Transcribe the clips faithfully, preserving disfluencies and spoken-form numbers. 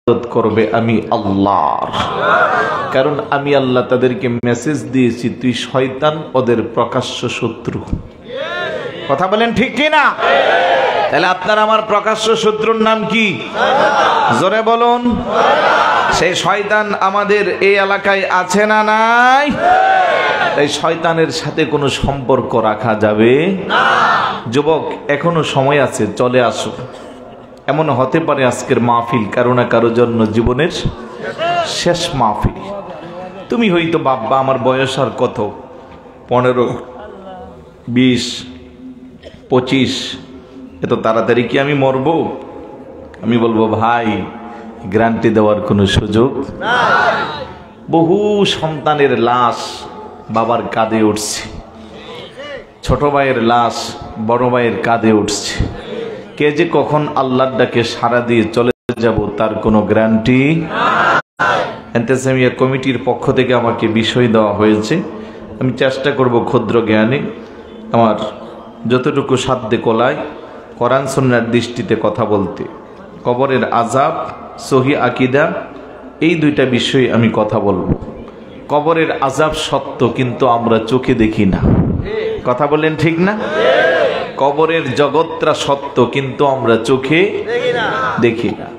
করবে আমি আল্লাহর, কারণ আমি আল্লাহ তাদেরকে মেসেজ দিয়েছি তুই শয়তান ওদের প্রকাশ্য শত্রু। কথা বলেন ঠিক কি না? তাহলে আপনার আমার প্রকাশ্য শত্রুর নাম কি? জোরে বলুন। সেই শয়তান আমাদের এই এলাকায় আছে না নাই? তাই শয়তানের সাথে কোনো সম্পর্ক রাখা যাবে না। যুবক, এখনো সময় আছে, চলে আসো। এমন হতে পারে আজকের মাহফিল কারো না কারো জন্য জীবনের শেষ মাহফিল। তুমি হয়তো বাবা আমার বয়স আর কত, পনেরো, বিশ, পঁচিশ, এত তাড়াতাড়ি কি আমি মরব? আমি বলবো ভাই, গ্যারান্টি দেওয়ার কোনো সুযোগ নাই। বহু সন্তানের লাশ বাবার কাঁধে উঠছে, ছোট ভাইয়ের লাশ বড় ভাইয়ের কাঁধে উঠছে। কে যে কখন আল্লাহর ডাকে সাড়া দিয়ে চলে যাব তার কোনো গ্যারান্টি নাই। এন্তেসামিয়া কমিটির পক্ষ থেকে আমাকে বিষয় দেওয়া হয়েছে, আমি চেষ্টা করব ক্ষুদ্র জ্ঞানে আমার যতটুকু সাধ্যে কোলায় কোরআন সুন্নাহর দৃষ্টিতে কথা বলতে। কবরের আযাব, সহি আকীদা, এই দুইটা বিষয়ে আমি কথা বলবো। কবরের আযাব সত্য, কিন্তু আমরা চোখে দেখি না। কথা বলেন ঠিক না? কবরের জগৎটা সত্য, কিন্তু আমরা চোখে দেখি না।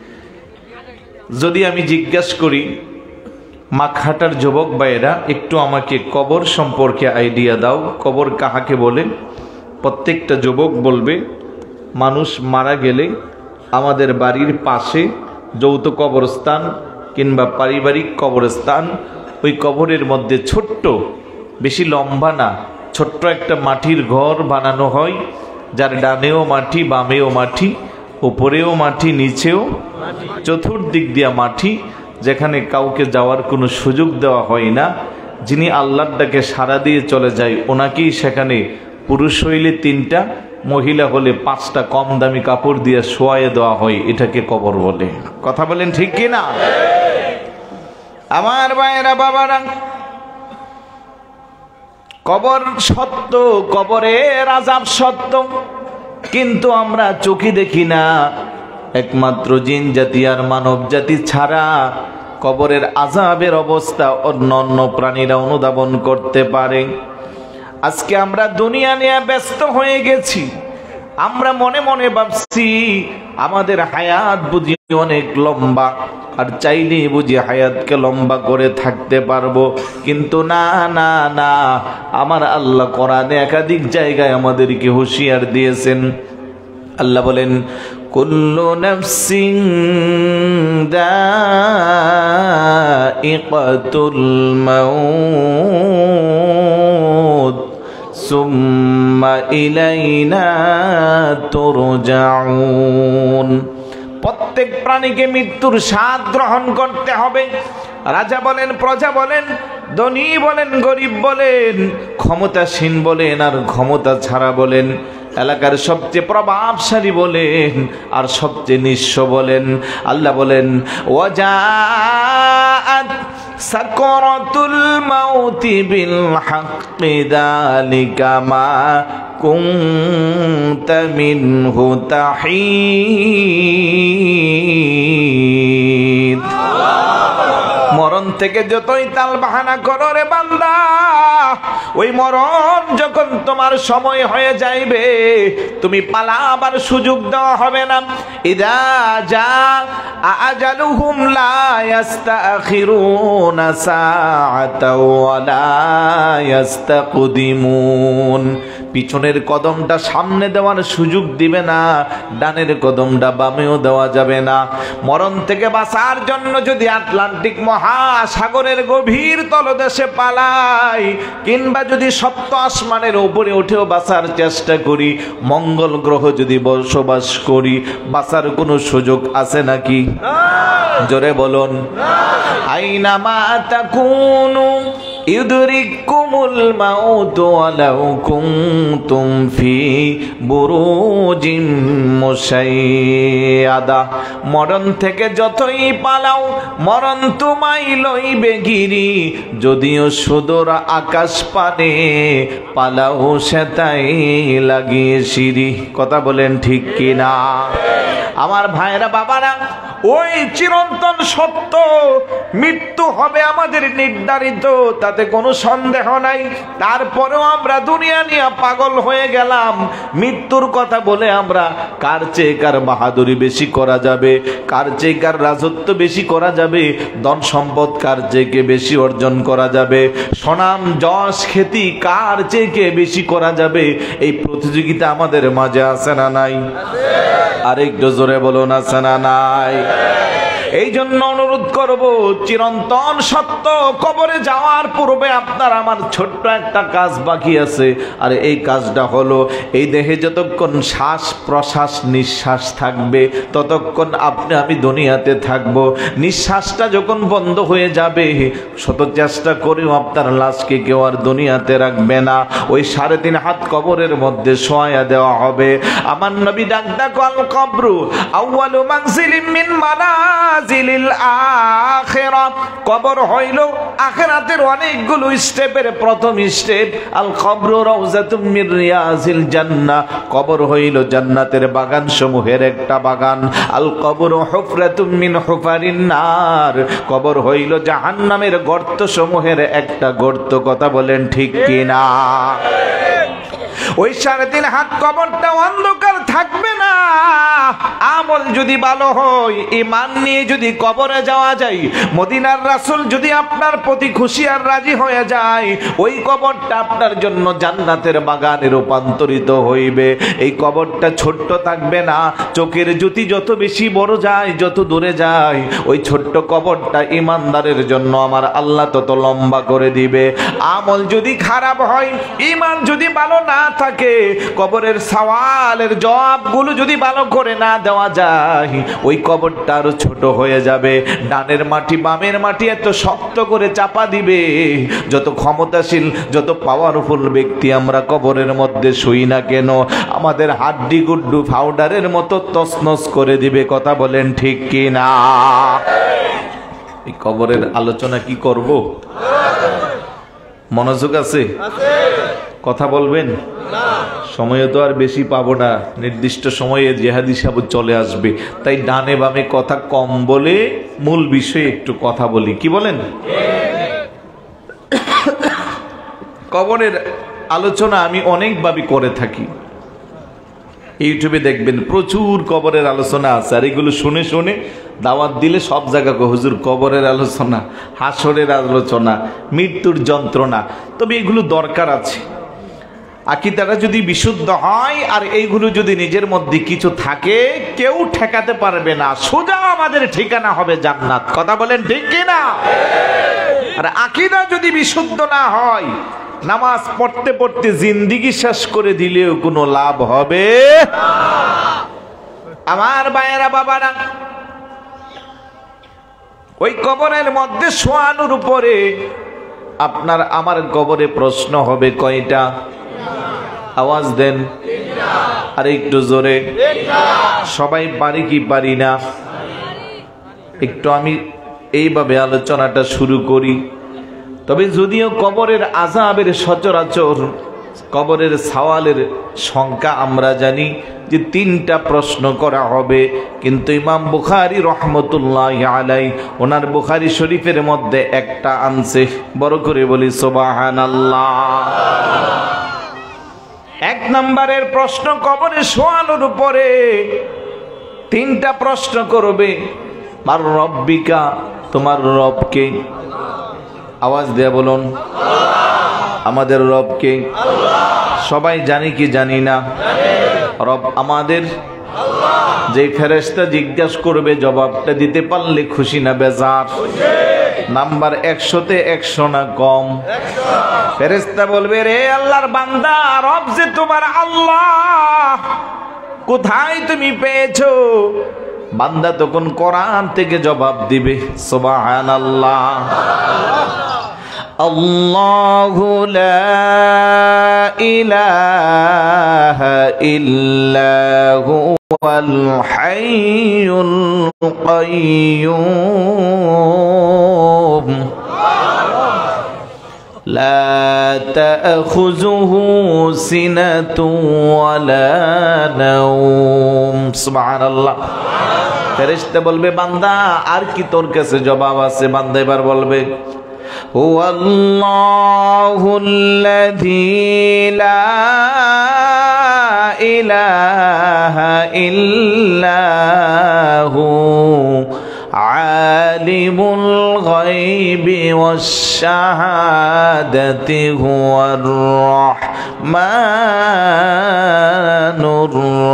যদি আমি জিজ্ঞাসা করি মাখাটার যুবক ভাইয়েরা, একটু আমাকে কবর সম্পর্কে আইডিয়া দাও, কবর কাহাকে বলে? প্রত্যেকটা যুবক বলবে মানুষ মারা গেলে আমাদের বাড়ির পাশে যৌথ কবরস্থান কিংবা পারিবারিক কবরস্থান, ওই কবরের মধ্যে ছোট্ট, বেশি লম্বা না, ছোট্ট একটা মাটির ঘর বানানো হয়, যার ডানেও মাটি বামেও মাটি, উপরেও মাটি নিচেও চতুর্দিক দিয়া মাটি, যেখানে কাউকে যাওয়ার কোনো সুযোগ দেওয়া হয় না। যিনি আল্লাহর ডাকে সাড়া দিয়ে চলে যায় ওনাকেই সেখানে পুরুষ হইলে তিনটা, মহিলা হলে পাঁচটা কম দামি কাপড় দিয়ে শোয়াইয়ে দেওয়া হয়। এটাকে কবর বলে। কথা বলেন ঠিক কি না? আমার ভাইয়েরা বাবারা, কবর সত্য, কবরের আযাব সত্য, কিন্তু আমরা চোখে দেখি না। একমাত্র জিন জাতি আর মানব জাতি ছাড়া কবরের আযাবের অবস্থা অন্য অন্য প্রাণীরা অনুধাবন করতে পারে। আজকে আমরা দুনিয়া নিয়ে ব্যস্ত হয়ে গেছি। আমরা মনে মনে ভাবছি আমাদের হায়াত বুঝি অনেক লম্বা, আর চাইলে বুঝি হায়াতকে লম্বা করে থাকতে পারবো। কিন্তু না না না, আমার আল্লাহ কোরআনে একাধিক জায়গায় আমাদেরকে হুঁশিয়ার দিয়েছেন। আল্লাহ বলেন, কুল্লু নাফসিন দাইকাতুল মাউত সুম্মা ইলাইনা তুরজাউন। প্রত্যেক প্রাণীকে মৃত্যুর স্বাদ গ্রহণ করতে হবে। রাজা বলেন, প্রজা বলেন, ধনী বলেন, গরিব বলেন, ক্ষমতাসীন বলেন আর ক্ষমতা ছাড়া বলেন, এলাকার সবচেয়ে প্রভাবশালী বলেন আর সবচেয়ে নিঃস্ব বলেন। আল্লাহ বলেন, ওয়াজাআত সাকরাতুল মাউতি বিল হাক্কি যালিকা মা কুনতা মিনহু তাহিদ। মরণ থেকে যতই তাল বাহানা করো রে বান্দা, ওই মরণ যখন তোমার সময় হয়ে যাইবে, তুমি পালাবার সুযোগ দেওয়া হবে না। ইদা জা আজালুহুম লা ইস্তাখিরুনা সাআতাও ওয়া লা ইস্তাকদিমুন। পিছনের কদমটা সামনে দেওয়ার সুযোগ দিবে না, ডানের কদমটা বামেও দেওয়া যাবে না। মরণ থেকে বাঁচার জন্য যদি আটলান্টিক মহাসাগরের গভীর তলদেশে পালাই, কিংবা যদি সপ্ত আসমানের উপরে উঠেও বাঁচার চেষ্টা করি, মঙ্গল গ্রহ যদি বসবাস করি, বাঁচার কোনো সুযোগ আছে নাকি? জোরে বলুন। আইনামা তাকুনু ইউদরিকুমুল মাউতু ওয়ালাউ কুনতুম ফি বুরুজিম মুশাইয়াদা। মরণ থেকে যতই পালাও, মরণ তোমায় লইবে গিরি, যদিও সুদূর আকাশ পানে পালাও সেটাই লাগিয়ে সিঁড়ি। কথা বলেন ঠিক কিনা? আমার ভাইরা বাবারা, ওই চিরন্তন সত্য, মৃত্যু হবে আমাদের নির্ধারিত, তাতে কোনো সন্দেহ নাই। তারপরেও আমরা দুনিয়া নিয়ে পাগল হয়ে গেলাম। মৃত্যুর কথা বলে আমরা কার চেয়ে কার বাহাদুরি বেশি করা যাবে, কার চেয়ে কার রাজত্ব বেশি করা যাবে, ধন সম্পদ কার চেয়ে বেশি অর্জন করা যাবে, সুনাম যশ খ্যাতি কার চেয়ে বেশি করা যাবে, এই প্রতিযোগিতা আমাদের মাঝে আছে না নাই? আরেকটু জোরে বলুন, আছে না নাই? এই জন্য অনুরোধ করব, চিরন্তন সত্য, কবরে যাওয়ার পূর্বে আপনার আমার ছোট্ট একটা কাজ বাকি আছে। আর এই কাজটা হলো, এই দেহে যতক্ষণ শ্বাস প্রশ্বাস নিঃশ্বাস থাকবে ততক্ষণ আপনি আমি দুনিয়াতে থাকবো। নিঃশ্বাসটা যখন বন্ধ হয়ে যাবে, শত চেষ্টা করেও আপনার লাশকে কেউ আর দুনিয়াতে রাখবে না, ওই সাড়ে তিন হাত কবরের মধ্যে শোয়া দেওয়া হবে। আমার নবী ডাক ডাক আল কবরু আউয়ালু মানজিলিন মিন মানাজিলিল আখিরাহ, কবর হইল আখিরাতের অনেকগুলো স্টেপের প্রথম স্টেপ। আল কবরু রাউযাতুম মির রিয়াজিল জান্নাহ, কবর হইল জান্নাতের বাগান সমূহের একটা বাগান। আল কবরু হুফরাতুম মিন হুফারিন নার, কবর হইল জাহান্নামের গর্ত সমূহের একটা গর্ত। কথা বলেন ঠিক কিনা? ওই সাড়ে তিন হাত কবরটা অন্ধকার থাকবে না। আমল যদি ভালো হয়, ঈমান নিয়ে যদি কবরে যাওয়া যায়, মদিনার রাসূল যদি আপনার প্রতি খুশি আর রাজি হয়ে যায়, ওই কবরটা আপনার জন্য জান্নাতের বাগানে রূপান্তরিত হইবে। এই কবরটা ছোট্ট থাকবে না, চোখের জ্যোতি যত বেশি বড় যায়, যত দূরে যায়, ওই ছোট্ট কবরটা ঈমানদারের জন্য আমার আল্লাহ তত লম্বা করে দিবে। আমল যদি খারাপ হয়, ঈমান যদি ভালো না থাকে, কবরের সওয়ালের জবাবগুলো যদি ভালো করে না দেওয়া যায়, ওই কবরটা আরো ছোট হয়ে যাবে। ডানের মাটি বামের মাটি এত শক্ত করে চাপা দিবে, যত ক্ষমতাশীল যত পাওয়ারফুল ব্যক্তি আমরা কবরের মধ্যে শুই না কেন, আমাদের হাড্ডি গুড্ডু পাউডারের মতো তছনছ করে দিবে। কথা বলেন ঠিক কি না? এই কবরের আলোচনা কি করব? মনোযোগ আছে? কথা বলবেন? সময় তো আর বেশি পাবো না, নির্দিষ্ট সময়ে জিহাদি সাহেব চলে আসবে, তাই ডানে বামে কথা কম বলে মূল বিষয়ে একটু কথা বলি। কি বলেন? কবরের আলোচনা আমি অনেকভাবে করে থাকি, ইউটিউবে দেখবেন প্রচুর কবরের আলোচনা আছে। আর এগুলো শুনে শুনে দাওয়াত দিলে সব জায়গায় হুজুর কবরের আলোচনা, হাসরের আলোচনা, মৃত্যুর যন্ত্রণা। তবে এগুলো দরকার আছে। আকীদাটা যদি বিশুদ্ধ হয় আর এইগুলো যদি নিজের মধ্যে কিছু থাকে, কেউ ঠেকাতে পারবে না। সোজা আমাদের ঠিকানা হবে জান্নাত। কথা বলেন ঠিক কি না? আর আকীদা যদি বিশুদ্ধ না হয়, নামাজ পড়তে পড়তে জিন্দেগি শেষ করে দিলেও কোনো লাভ হবে না। আমার ভাইয়েরা বাবারা, ওই কবরের মধ্যে শোয়ানোর উপরে আপনার আমার কবরে প্রশ্ন হবে কয়টা? আওয়াজ দেন আর একটু জোরে। সবাই পারি কি পারি না? একটু আমি এইভাবে আলোচনাটা শুরু করি। তবে যদিও কবরের আযাবের সচরাচর কবরের সওয়ালের সংখ্যা আমরা জানি যে তিনটা প্রশ্ন করা হবে, কিন্তু ইমাম বুখারী রহমতুল্লাহি আলাইহি ওনার বুখারী শরীফের মধ্যে একটা আনছে। বড় করে বলি সুবহানাল্লাহ। এক নম্বরের প্রশ্ন কবরে শোয়ানোর উপরে তিনটা প্রশ্ন করবে। মার রব্বিকা, তোমার রবকে? আওয়াজ দিয়ে বলুন, আমাদের রবকে? সবাই জানি কি জানি না? রব আমাদের। যে ফেরেশতা জিজ্ঞাসা করবে জবাবটা দিতে পারলে খুশি না বেজার? নাম্বার একশোতে একশো না কম? ফেরেশতা বলবে, রে আল্লাহর বান্দা, রব যে তোমার আল্লাহ, কোথায় তুমি পেয়েছো? বান্দা তখন কোরআন থেকে জবাব দিবে সুবহানাল্লাহ। আল্লাহু লা ইলাহা ইল্লা হুয়াল হাইয়ুল কাইয়্যুম লা তাখুযুহু সিনাতু ওয়ালা নাওম। সুবহানাল্লাহ। ফেরেশতা বলবে বান্দা আর কি তোর কাছে জবাব আছে? বান্দা এবার বলবে হুয়াল্লাহুল্লাযী লা ইলাহা ইল্লাহু আলিমুল গায়বি ওয়াশ শাহাদাতি হুয়ার রাহমানুর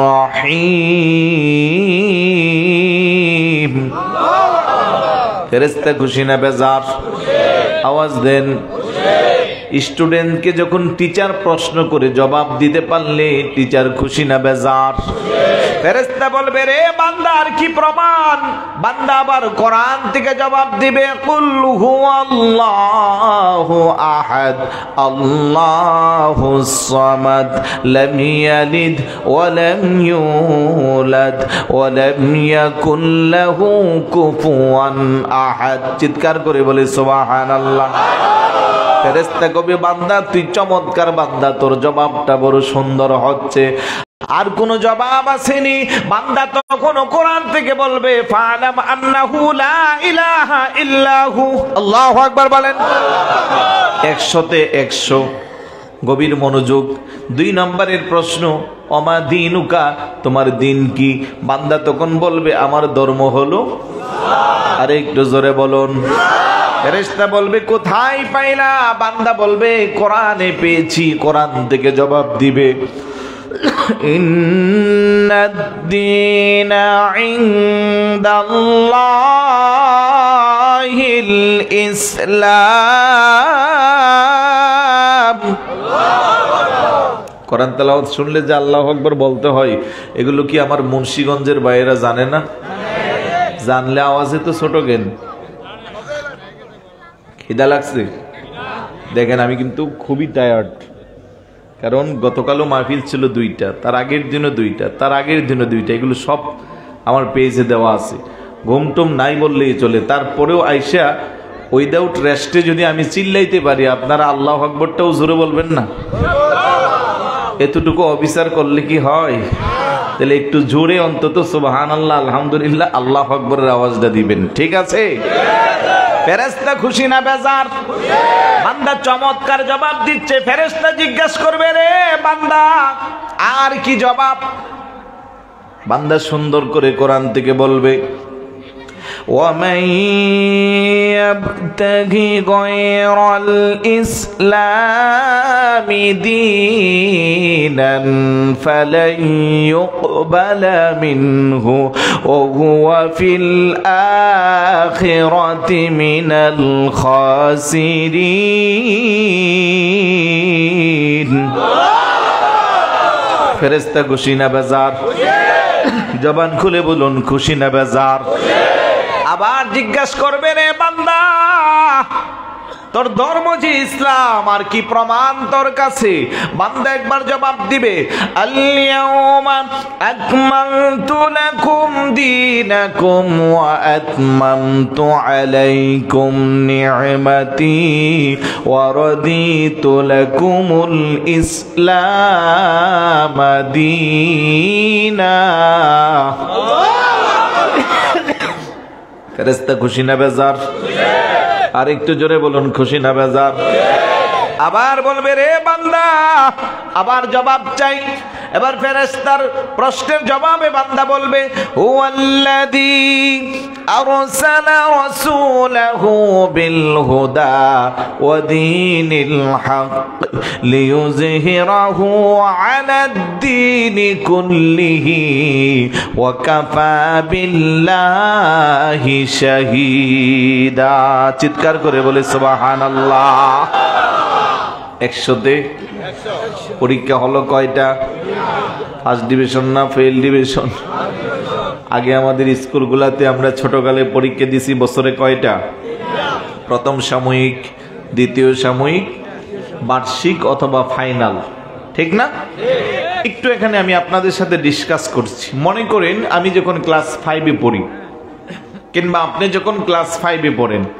রহিম। ফেরেশতা খুশি না বেজার? আওয়াজ দেন। স্টুডেন্টকে যখন টিচার প্রশ্ন করে জবাব দিতে পারলে টিচার খুশি না বেজার? ফেরেশতা বলবে রে বান্দা আর কি প্রমাণ? বান্দা আবার কোরআন থেকে জবাব দিবে কুল হুয়াল্লাহু আহাদ আল্লাহুস সামাদ লাম ইয়ালিদ ওয়া লাম ইউলাদ ওয়া লাম ইয়াকুল লাহু কুফুয়ান আহাদ। চিৎকার করে বলে সুবহানাল্লাহ। ফেরেশতা কবে বান্দা তুই চমৎকার বান্দা, তোর জবাবটা বড় সুন্দর হচ্ছে। আর কোন জবাব আসেনি। বান্দা তখন কোরআন থেকে বলবে ফালাম আন্নাহু লা ইলাহা ইল্লাহু। আল্লাহু আকবার বলেন। একশোতে একশো গভীর মনোযোগ। দুই নম্বরের প্রশ্ন ওমা দীনুকা, তোমার দিন কি? বান্দা তখন বলবে আমার ধর্ম হলো। আরে একটু জোরে বলুন। ফেরেশতা বলবে কোথায় পাইলা? বান্দা বলবে কোরআনে পেয়েছি। কোরআন থেকে জবাব দিবে ইন্নাদ-দীনা ইনদাল্লাহিল ইসলাম। কোরআন তেলাওয়াত শুনলে যে আল্লাহু আকবার বলতে হয়, এগুলো কি আমার মুন্সিগঞ্জের বাইরা জানে না? জানলে আওয়াজে তো ছোট কেন? খিদা লাগছে? দেখেন আমি কিন্তু খুবই টায়ার্ড, কারণ গতকালও মাহফিল ছিল দুইটা, তার আগের দিনও দুইটা, তার আগের দিনও দুইটা, এগুলো সব আমার পেজে দেওয়া আছে। ঘুমটুম নাই বললেই চলে। তারপরেও আইসা উইদাউট রেস্টে যদি আমি চিল্লাইতে পারি, আপনারা আল্লাহু আকবরটাও জোরে বলবেন না? এতটুকু অবিচার করলে কি হয়? তাহলে একটু জোরে অন্তত সুবহানাল্লাহ আলহামদুলিল্লাহ আল্লাহু আকবরের আওয়াজটা দিবেন। ঠিক আছে? ফেরেশতা খুশি না বেজার? বান্দা চমৎকার জবাব দিচ্ছে। ফেরেশতা জিজ্ঞাসা করবে রে বান্দা আর কি জবাব? বান্দা সুন্দর করে কোরআন থেকে বলবে ওয়ামান ইয়াবতাগি গায়রাল ইসলামি দীনান ফালান ইউকবালা মিনহু ওয়া হুয়া ফিল আখিরাতি মিনাল খাসিরিন। ফেরেশতা খুশি না বেজার? জবান খুলে বলুন খুশি না বেজার? আবার জিজ্ঞাসা করবে রে বান্দা তোর ধর্ম যে ইসলাম, আর কি প্রমাণ তোর কাছে? বান্দা একবার জবাব দিবে আল-ইয়াওমা আকমালতু লাকুম দীনাকুম ওয়া আতমামতু আলাইকুম নি'মাতি ওয়া রাদিতু লাকুমুল ইসলাম দীনা। ফেরেশতা খুশি না বেজার? আর একটু জোরে বলুন খুশি না বেজার? আবার বলবে রে বান্দা, আবার জবাব চাই। এবার ফেরেশতার প্রশ্নের জবাবে বান্দা বলবে হুয়াল্লাযী আরসালা রাসূলাহু বিল হুদা ওয়া দীনিল হক লিইয়ুযহিরাহু আলাদ-দীনি কুল্লিহি ওয়া কাফা বিল্লাহি শাহীদা। চিৎকার করে বলে সুবহানাল্লাহ। একশোতে পরীক্ষা হলো কয়টা? ফার্স্ট ডিভিশন না ফেল ডিভিশন? আগে আমাদের স্কুলগুলাতে আমরা ছোটকালে পরীক্ষা দিছি বছরে কয়টা? প্রথম সাময়িক, দ্বিতীয় সাময়িক, বার্ষিক অথবা ফাইনাল, ঠিক না? একটু এখানে আমি আপনাদের সাথে ডিসকাস করছি। মনে করেন আমি যখন ক্লাস ফাইভে পড়ি, কিংবা আপনি যখন ক্লাস ফাইভে পড়েন,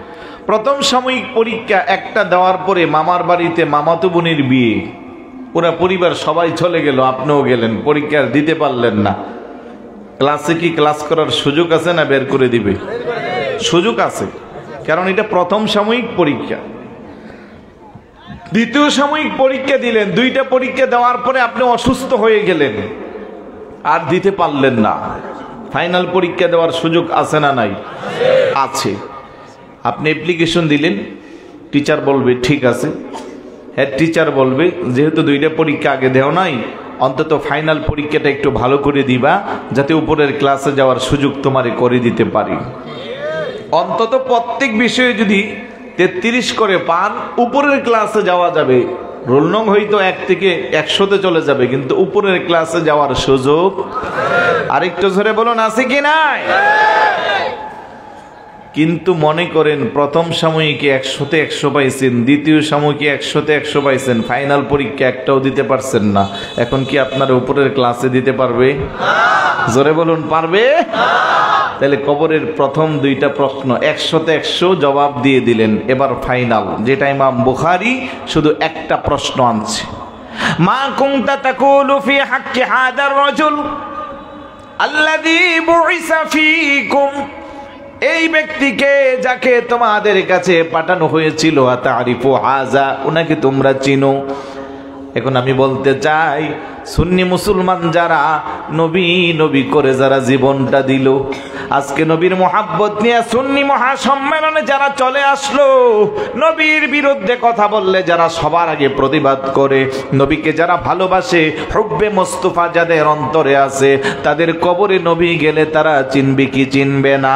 প্রথম সাময়িক পরীক্ষা একটা দেওয়ার পরে মামার বাড়িতে মামাতো বোনের বিয়ে, পুরা পরিবার সবাই চলে গেল, আপনিও গেলেন, পরীক্ষা দিতে পারলেন না। ক্লাসে কি ক্লাস করার সুযোগ আছে না বের করে দিবে? সুযোগ আছে, কারণ এটা প্রথম সাময়িক পরীক্ষা। দ্বিতীয় সাময়িক পরীক্ষা দিলেন, দুইটা পরীক্ষা দেওয়ার পরে আপনি অসুস্থ হয়ে গেলেন, আর দিতে পারলেন না। ফাইনাল পরীক্ষা দেওয়ার সুযোগ আছে না নাই? আছে। আপনি অ্যাপ্লিকেশন দিলেন, টিচার বলবে ঠিক আছে, হেড টিচার বলবে যেহেতু দুইটা পরীক্ষা আগে দেও নাই, অন্তত ফাইনাল পরীক্ষাটা একটু ভালো করে দিবা, যাতে উপরের ক্লাসে যাওয়ার সুযোগ তোমারে করে দিতে পারি। অন্তত প্রত্যেক বিষয়ে যদি তেত্রিশ করে পান, উপরের ক্লাসে যাওয়া যাবে। রোল নং হয়তো এক থেকে একশোতে চলে যাবে, কিন্তু উপরের ক্লাসে যাওয়ার সুযোগ। আরেকটু জোরে বলুন, আছে কি নাই? কিন্তু মনে করেন প্রথম সাময়িকে একশোতে একশো পাইছেন, দ্বিতীয় সাময়িকে একশোতে একশো পাইছেন, ফাইনাল পরীক্ষা একটাও দিতে পারছেন না, এখন কি আপনার উপরের ক্লাসে দিতে পারবে? জোরে বলুন, পারবে? তাহলে কবরের প্রথম দুইটা প্রশ্ন একশোতে একশো জবাব দিয়ে দিলেন, এবার ফাইনাল, যেটা ইমাম বুখারী শুধু একটা প্রশ্ন আনছে। মা কুনতা তাকুলু ফি হাক্কি হাদার রাজুল আল্লাযী বুইসা ফীকুম, এই ব্যক্তিকে যাকে তোমাদের কাছে পাঠানো হয়েছিল, আতারিফু হাযা, উনাকে তোমরা চিনো? এখন আমি বলতে চাই, সুন্নি মুসলমান যারা নবী নবী করে যারা জীবনটা দিল, আজকে নবীর মোহাব্বত নিয়ে সুন্নি মহাসম্মেলনে যারা চলে আসলো, নবীর বিরুদ্ধে কথা বললে যারা সবার আগে প্রতিবাদ করে, নবীকে যারা ভালোবাসে, হুব্বে মুস্তাফা যাদের অন্তরে আছে, তাদের কবরে নবী গেলে তারা চিনবে কি চিনবে না?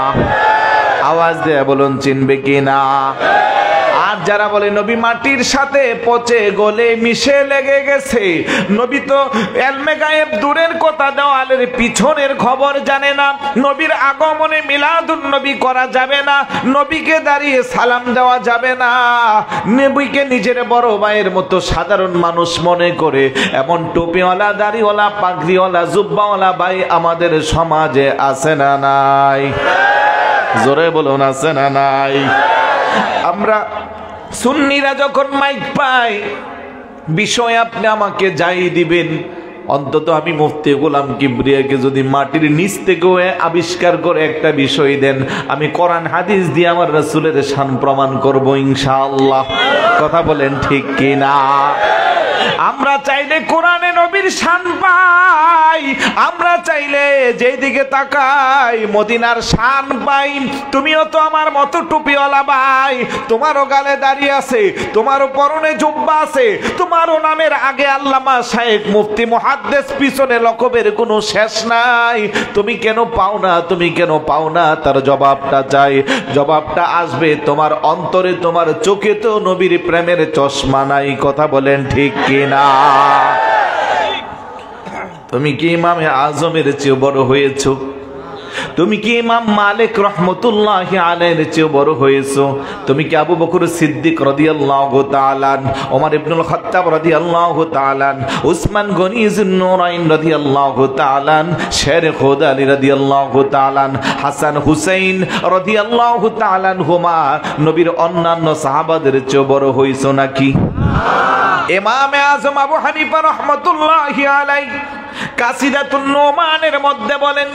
আওয়াজ দিয়ে বলুন, চিনবে কি না? আর যারা বলে নবী মাটির সাথে পচে গলে মিশে লেগে গেছে, নবী তো এলমে গায়েব দূরের কথা, দেওয়ালের পিছনের খবর জানে না, নবীর আগমনে মিলাদুন নবী করা যাবে না, নবীকে দাঁড়িয়ে সালাম দেওয়া যাবে না, নবীকে নিজের বড় ভাইয়ের মতো সাধারণ মানুষ মনে করে, এমন টুপিওয়ালা, দাড়িওয়ালা, পাগড়িওয়ালা, জুব্বাওয়ালা ভাই আমাদের সমাজে আছে না নাই? জোরে বলুন, আছে না নাই? আমরা সুন্নিরা যখন মাইক পাই, বিষয় আপনি আমাকে যাই দিবেন, অন্তত আমি মুফতি গোলাম কিবরিয়াকে যদি মাটির নিচ থেকে আবিষ্কার করে একটা বিষয় দেন, আমি কোরআন হাদিস দিয়ে আমার রাসূলের শান প্রমাণ করব ইনশাআল্লাহ। কথা বলেন ঠিক কি না? আমরা চাইলে কোরআনে নবীর শান পাই, আমরা চাইলে যেই দিকে তাকাই মদিনার শান পাই। তুমিও তো আমার মতো টুপিওয়ালা ভাই, তোমারও গালে দাড়ি আছে, তোমারও পরনে জুব্বা আছে, তোমারও নামের আগে আল্লামা, শাইখ, মুফতি, মুহাদ্দিস, পিছনে লকবের কোনো শেষ নাই। তুমি কেন পাও না? তুমি কেন পাও না? তার জবাবটা চাই। জবাবটা আসবে তোমার অন্তরে, তোমার চোখে তো নবীর প্রেমের চশমা নাই। কথা বলেন ঠিক কিনা? তুমি কি ইমামে আজমের চেয়ে বড় হয়েছো? তুমি কি ইমাম মালিক রহমতুল্লাহি আলাইহির চেয়ে বড় হয়েছো? তুমি কি আবু বকর সিদ্দিক রাদিয়াল্লাহু তাআলা, ওমর ইবনুল খাত্তাব রাদিয়াল্লাহু তাআলা, উসমান গনি যুন্নুরাইন রাদিয়াল্লাহু তাআলা, শের খোদা আলী রাদিয়াল্লাহু তাআলা, হাসান হুসাইন রাদিয়াল্লাহু তাআলা হুমা নবীর অন্যান্য সাহাবাদের চেয়ে বড় হয়েছো নাকি? ইমামে আজম আবু হানিফা রাহমাতুল্লাহি আলাইহি কাসিদাতুন নুমানের মধ্যে বলেন,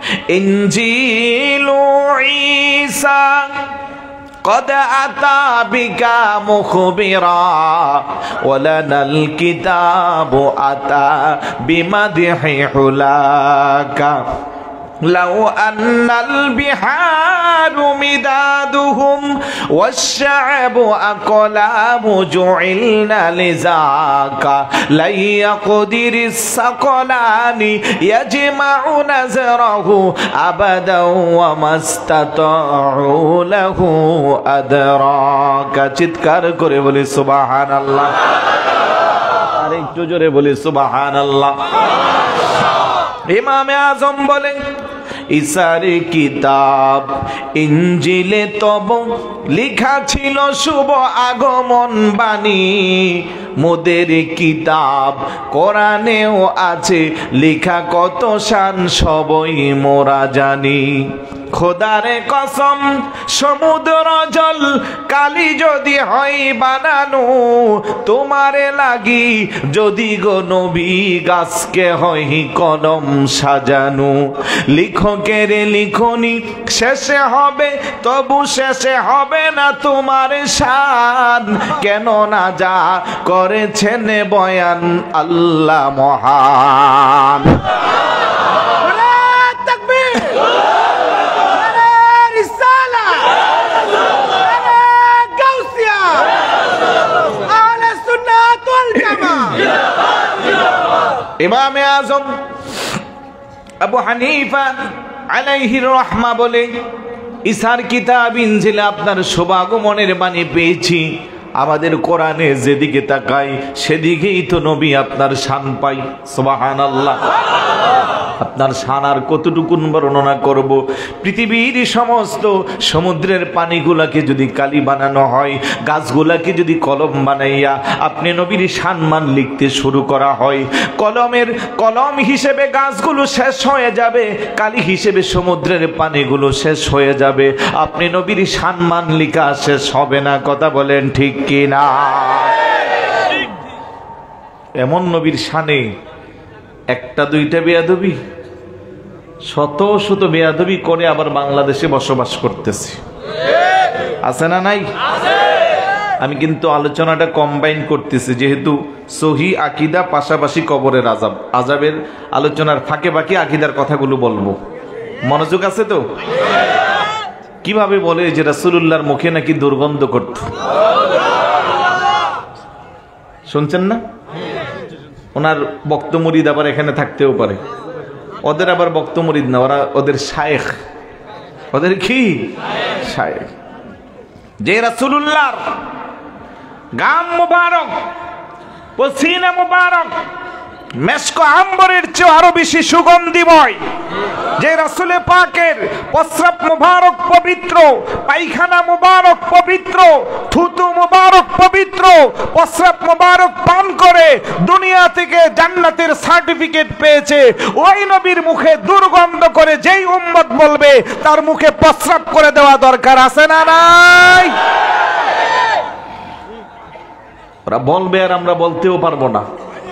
ইনজিলু ঈসা قد أتى بك مخبرا ولنا الكتاب أتى بمدح حلاك لو أن البحار مدادهم والشعب أقلام جعلنا لذاك لن يقدر الثقلان يجمع نزره أبدا وما استطاعوا له أدراك। চিৎকার করে বলি সুবহানাল্লাহ। আর একটু জোরে বলি সুবহানাল্লাহ। ইমামে আজম বলেন, ঈসার কিতাব ইনজিলে তব লেখা ছিল শুভ আগমন বাণী, মোদের কিতাব কোরআনেও আছে লেখা কত শান সবই মোরা জানি। খোদারে কসম সমুদ্র জল কালি যদি হয় বানানো, তোমারে লাগি যদি গো নবী গাছকে হয় কলম সাজানো। লিখকের লিখনি শেষে হবে তবু শেষে হবে না তোমার শান, কেন না যা করেছেন বয়ান আল্লাহ মহান। ইমামে আজম আবু হানিফা আলাইহির রহমা বলে, ঈসার কিতাব ইনজিলে আপনার শুভাগমনের বাণী পেয়েছি। আমাদের কোরআনে যেদিকে তাকাই সেদিকেই তো নবী আপনার শান পাই। সুবহানাল্লাহ। আপনার শান আর কতটুকু বর্ণনা করব। পৃথিবীর সমস্ত সমুদ্রের পানিগুলাকে যদি কালি বানানো হয়, গাছগুলাকে যদি কলম বানাইয়া আপনি নবীর শানমান লিখতে শুরু করা হয়, কলমের কলম হিসেবে গাছগুলো শেষ হয়ে যাবে, কালি হিসেবে সমুদ্রের পানিগুলো শেষ হয়ে যাবে, আপনি নবীর শানমান লিখা শেষ হবে না। কথা বলেন ঠিক কি না? এমন নবীর শানে একটা দুইটা বেয়াদবি, শত শত বেয়াদবি করে আবার বাংলাদেশে বসবাস করতেছি, আছে না নাই? আমি কিন্তু আলোচনাটা কম্বাইন করতেছি, যেহেতু সহি আকিদা পাশাপাশি কবরের আযাব, আযাবের আলোচনার ফাঁকে ফাঁকে আকিদার কথাগুলো বলবো। মনোযোগ আছে তো? কিভাবে বলে যে রাসূলুল্লাহর মুখে নাকি দুর্গন্ধ করত, শুনছেন না? ওনার বক্ত মুরিদ আবার এখানে থাকতেও পারে, ওদের আবার বক্ত মুরিদ না, ওরা ওদের শায়েখ। ওদের কি শায়েখ? যে রাসূলুল্লাহর গাম মুবারক, পসিনা মুবারক মেশক আম্বরের চেয়ে আরো বেশি সুগন্ধিময়, যে রাসূলে পাকের প্রস্রাব মুবারক পবিত্র, পায়খানা মুবারক পবিত্র, থুতু মুবারক পবিত্র, প্রস্রাব মুবারক পান করে দুনিয়া থেকে জান্নাতের সার্টিফিকেট পেয়েছে, ওই নবীর মুখে দুর্গন্ধ করে যেই উম্মত বলবে তার মুখে প্রস্রাব করে দেওয়া দরকার আছে না নাই? ওরা বলবে আর আমরা বলতেও পারবো না।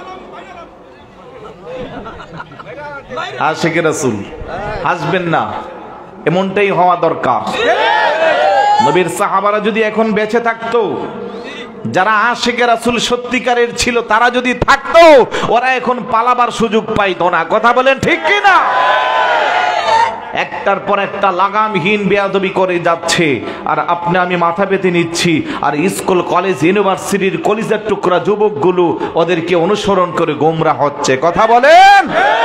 আশিকে রাসূল হাসবেন না, এমনটাই হওয়া দরকার। নবীর সাহাবারা যদি এখন বেঁচে থাকতো, যারা আশিকে রাসূল সত্যিকারের ছিল তারা যদি থাকতো, ওরা এখন পালাবার সুযোগ পাইতো না। কথা বলেন ঠিক কি না? একটার পর একটা লাগামহীন বেয়াদবি করে যাচ্ছে, আর আপনি আমি মাথা পেতে নিচ্ছি, আর স্কুল কলেজ ইউনিভার্সিটির কলিজার টুকরা যুবকগুলো ওদেরকে অনুসরণ করে গোমরাহ হচ্ছে। কথা বলেন।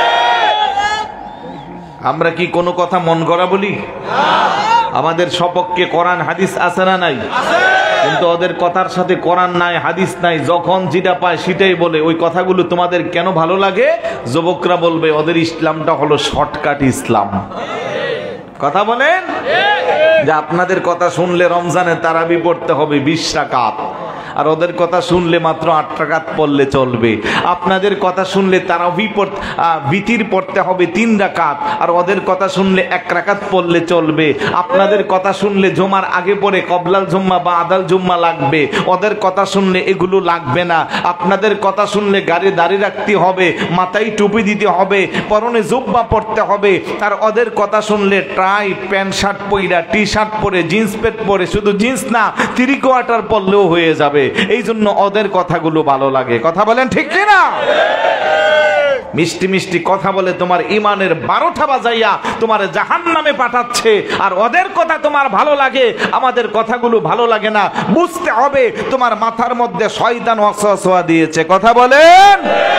আমরা কি কোনো কথা মন গড়া বলি? আমাদের সপক্ষে কোরআন হাদিস আছে না নাই? কিন্তু ওদের কথার সাথে কোরআন নাই, হাদিস নাই, যখন যেটা পায় সেটাই বলে। ওই কথাগুলো তোমাদের কেন ভালো লাগে? যুবকরা বলবে ওদের ইসলামটা হলো শর্টকাট ইসলাম। কথা বলেন। যে আপনাদের কথা শুনলে রমজানে তারাবি পড়তে হবে বিশ রাকাত, আর ওদের কথা শুনলে মাত্র আট রাকাত পড়লে চলবে। আপনাদের কথা শুনলে তারাবি পড়তে বিতির পড়তে হবে তিন রাকাত, আর ওদের কথা শুনলে এক রাকাত পড়লে চলবে। আপনাদের কথা শুনলে জুমার আগে পড়ে কবলাল জুম্মা বা আদাল জুম্মা লাগবে, ওদের কথা শুনলে এগুলো লাগবে না। আপনাদের কথা শুনলে গাড়ি দাঁড়িয়ে রাখতে হবে, মাথায় টুপি দিতে হবে, পরনে জুব্বা পড়তে হবে, আর ওদের কথা শুনলে টাই প্যান্ট শার্ট পইরা টি শার্ট পরে জিন্স প্যান্ট পরে, শুধু জিন্স না থ্রি কোয়ার্টার পরলেও হয়ে যাবে। এই জন্য ওদের কথাগুলো ভালো লাগে। কথা বলেন ঠিক কিনা? মিষ্টি মিষ্টি কথা বলে তোমার ইমানের বারোটা বাজাইয়া তোমার জাহান্নামে পাঠাচ্ছে, আর ওদের কথা তোমার ভালো লাগে, আমাদের কথাগুলো ভালো লাগে না। বুঝতে হবে তোমার মাথার মধ্যে শয়তান ওয়াসওয়াসা দিয়েছে। কথা বলেন।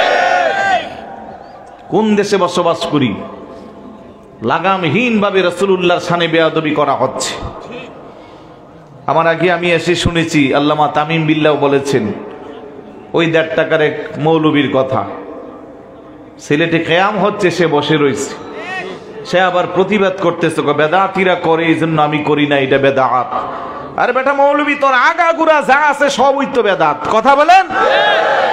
কোন দেশে বসবাস করি? লাগামহীন ভাবে রাসূলুল্লাহর শানে বেয়াদবি করা হচ্ছে। আমার আগে আমি এসে শুনেছি আল্লামা তামিম বিল্লাহ বলেছেন, ওই দেড় টাকার এক মৌলবীর কথা, সিলেটে কেয়াম হচ্ছে, সে বসে রয়েছে, সে আবার প্রতিবাদ করতেছে বেদাতিরা করে এই জন্য আমি করি না, এটা বেদাত। আরে বেটা মৌলবী, তোর আগাগুড়া যা আছে সবই তো বেদাত। কথা বলেন।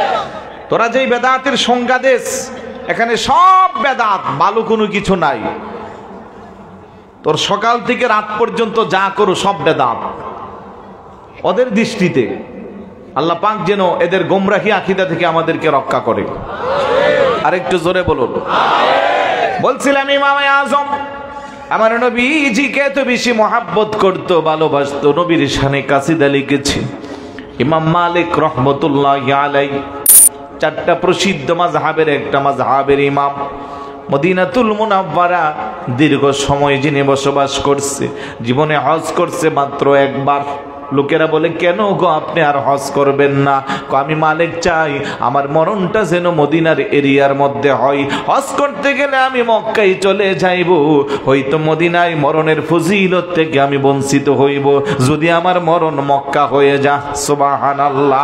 তোরা যেই বেদাতের সংজ্ঞা দেশ, এখানে সব বেদাত, ভালো কোনো কিছু নাই। তোর সকাল থেকে রাত পর্যন্ত যা করো সব বেদাত। ওদের দৃষ্টিতে আল্লাহ পাক যেন এদের গোমরাহি আকীদা থেকে আমাদেরকে রক্ষা করে। আরেকটু জোরে বলুন। বলছিলাম ইমামে আজম আমার নবীজিকে এত বেশি মহাব্বত করতো, ভালোবাসতো, নবীর শানে কাসিদা লিখেছে ইমাম মালিক রহমতুল্লাহি আলাইহি। চারটা প্রসিদ্ধ মাযহাবের একটা মাযহাবের ইমাম, মদিনাতুল মুনাওয়ারা দীর্ঘ সময় যিনি বসবাস করছে, জীবনে হজ করছে মাত্র একবার। লোকেরা বলে কেন গো আপনি আর হজ করবেন না? আমি মালিক চাই আমার মরণটা যেন মদিনার এরিয়ার মধ্যে হয়। হজ করতে গেলে আমি মক্কায় চলে যাইব, হয়তো মদিনায় মরণের ফজিলত থেকে আমি বঞ্চিত হইব যদি আমার মরণ মক্কা হয়ে যা। সুবহানাল্লাহ।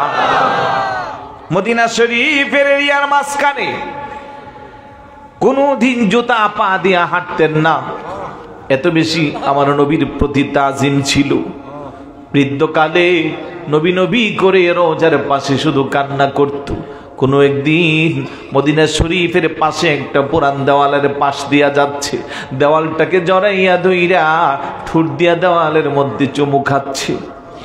মদিনা শরীফের এরিয়ার মাঝখানে কোনদিন জুতা পা দিয়া হাঁটতেন না, এত বেশি আমার নবীর প্রতি তাজিম ছিল। বৃদ্ধকালে নবী নবী করে রোজার পাশে শুধু কান্না করত। কোনো একদিন মদিনা শরীফের পাশে একটা পুরান দেওয়ালের পাশ দিয়া যাচ্ছে, দেওয়ালটাকে জড়াইয়া ধইরা ঠুট দিয়া দেওয়ালের মধ্যে চুমু খাচ্ছে।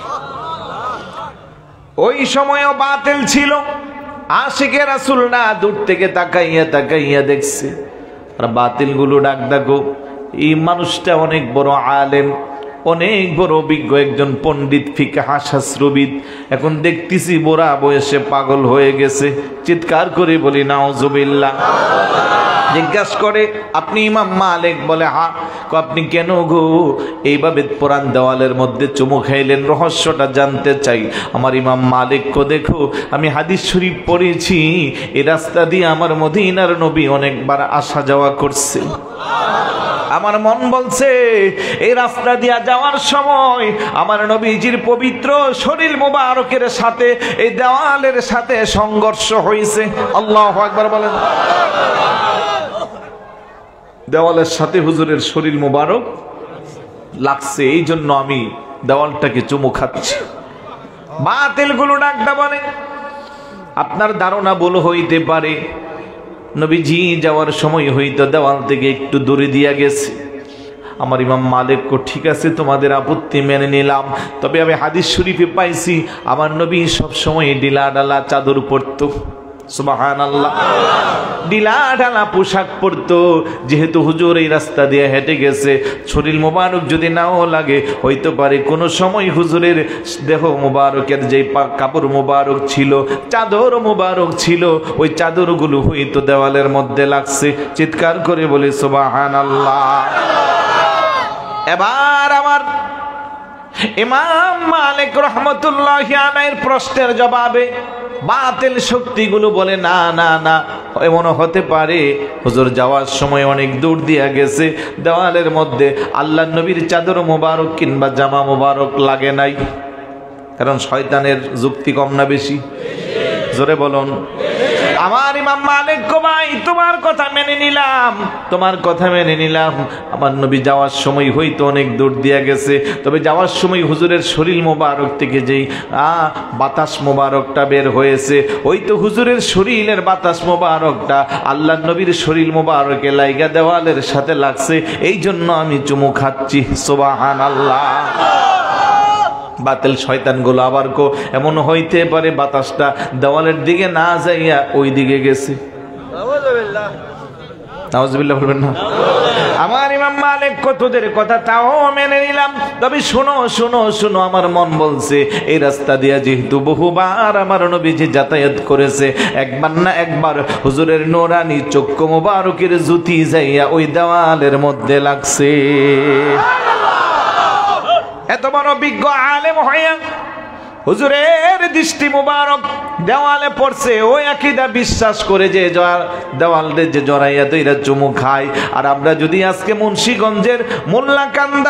ওই সময়ও বাতিল ছিল। আশিকে রাসূল না দূর থেকে তাকাইয়া তাকাইয়া দেখছে। আর বাতিল গুলো ডাক ডাকো, এই মানুষটা অনেক বড় আলেম, অনেক বড় অভিজ্ঞ একজন পণ্ডিত, ফিকহ শাস্ত্রবিদ, এখন দেখতেছি বুড়া বয়সে পাগল হয়ে গেছে। চিৎকার করে বলি নাউজুবিল্লাহ। জিজ্ঞাসা করে আপনি ইমাম মালিক? বলে হ্যাঁ। আপনি কেন গো এইভাবে পুরান দেওয়ালের মধ্যে চুমু খাইলেন? রহস্যটা জানতে চাই। আমার ইমাম মালিক কো দেখো আমি হাদিস শরীফ পড়েছি, এই রাস্তা দিয়ে আমার মদিনার নবী অনেকবার আসা যাওয়া করছে। আমার মন বলছে এই রাস্তা দিয়া যাওয়ার সময় আমার নবীজির পবিত্র শরীর মোবারকের সাথে এই দেওয়ালের সাথে সংঘর্ষ হয়েছে। আল্লাহু আকবার বলেন। দেওয়ালের সাথে হুজুরের শরীর মোবারক লাগছে, এই জন্য আমি দেওয়ালটাকে চুমু খাচ্ছি। বাতিল গুলো ডাকটা বলে আপনার ধারণা ভুল হইতে পারে, নবীজি যাওয়ার সময় হইতো দেওয়াল থেকে একটু দূরে দিয়া গেছে। আমার ইমাম মালিক কো ঠিক আছে তোমাদের আপত্তি মেনে নিলাম, তবে আমি হাদিস শরীফে পাইছি আমার নবী সব সময় ডিলা ডালা চাদর পরতো। সুবহানাল্লাহ। ডিলা ঢালা পোশাক পরতো। যেহেতু হুজুর এই রাস্তা দিয়ে হেঁটে গেছে, শরীর মোবারক যদি নাও লাগে হইতে পারে কোনো সময় হুজুরের দেহ মোবারকের যে কাপড় মোবারক ছিল, চাদর মোবারক ছিল, ওই চাদরগুলো হইতো দেওয়ালের মধ্যে লাগছে। চিৎকার করে বলি সুবহানাল্লাহ। এবার আমার ইমাম মালিক রহমতুল্লাহি আলাইহির প্রশ্নের জবাবে বাতিল শক্তিগুলো বলে না না না, এমন হতে পারে হুজুর যাওয়ার সময় অনেক দূর দিয়া গেছে, দেওয়ালের মধ্যে আল্লাহর নবীর চাদর মোবারক কিংবা জামা মোবারক লাগে নাই। কারণ শয়তানের যুক্তি কম না বেশি? জোরে বলুন। আমার ইমাম মালিক কো ভাই তোমার কথা মেনে নিলাম, তোমার কথা মেনে নিলাম। আমার নবী যাওয়ার সময় হয়তো অনেক দূর দিয়া গেছে, তবে যাওয়ার সময় হুজুরের শরীর মোবারক থেকে যেই আ বাতাস মোবারকটা বের হয়েছে, ওই তো হুজুরের শরীরের বাতাস মোবারকটা আল্লাহর নবীর শরীর মোবারকে লাইগা দেওয়ালের সাথে লাগছে, এই জন্য আমি চুমু খাচ্ছি। সুবহানাল্লাহ। বাতিল শয়তান গুলো আবার কো এমন হইতে পারে বাতাসটা দেওয়ালের দিকে না যাইয়া ওই দিকে গেছে। নাউজুবিল্লাহ বলবেন না? আমার ইমাম মালিক কো তোদের কথা তাও মেনে নিলাম, তবে শুনো শুনো শুনো আমার মন বলছে এই রাস্তা দিয়া যেহেতু বহুবার আমার নবীজি যাতায়াত করেছে, একবার না একবার হুজুরের নূরানি চক্ষু মোবারকের জুতি যাইয়া ওই দেওয়ালের মধ্যে লাগছে। এত বড় বিজ্ঞ আলেম হইয়া হুজুরের দৃষ্টি মুবারক দেওয়ালে পড়ছে, ওই আকীদা বিশ্বাস করে যে দেওয়ালে যে জড়াইয়া দইরা চুমু খায়। আর আমরা যদি আজকে মুন্সিগঞ্জের মোল্লাকান্দা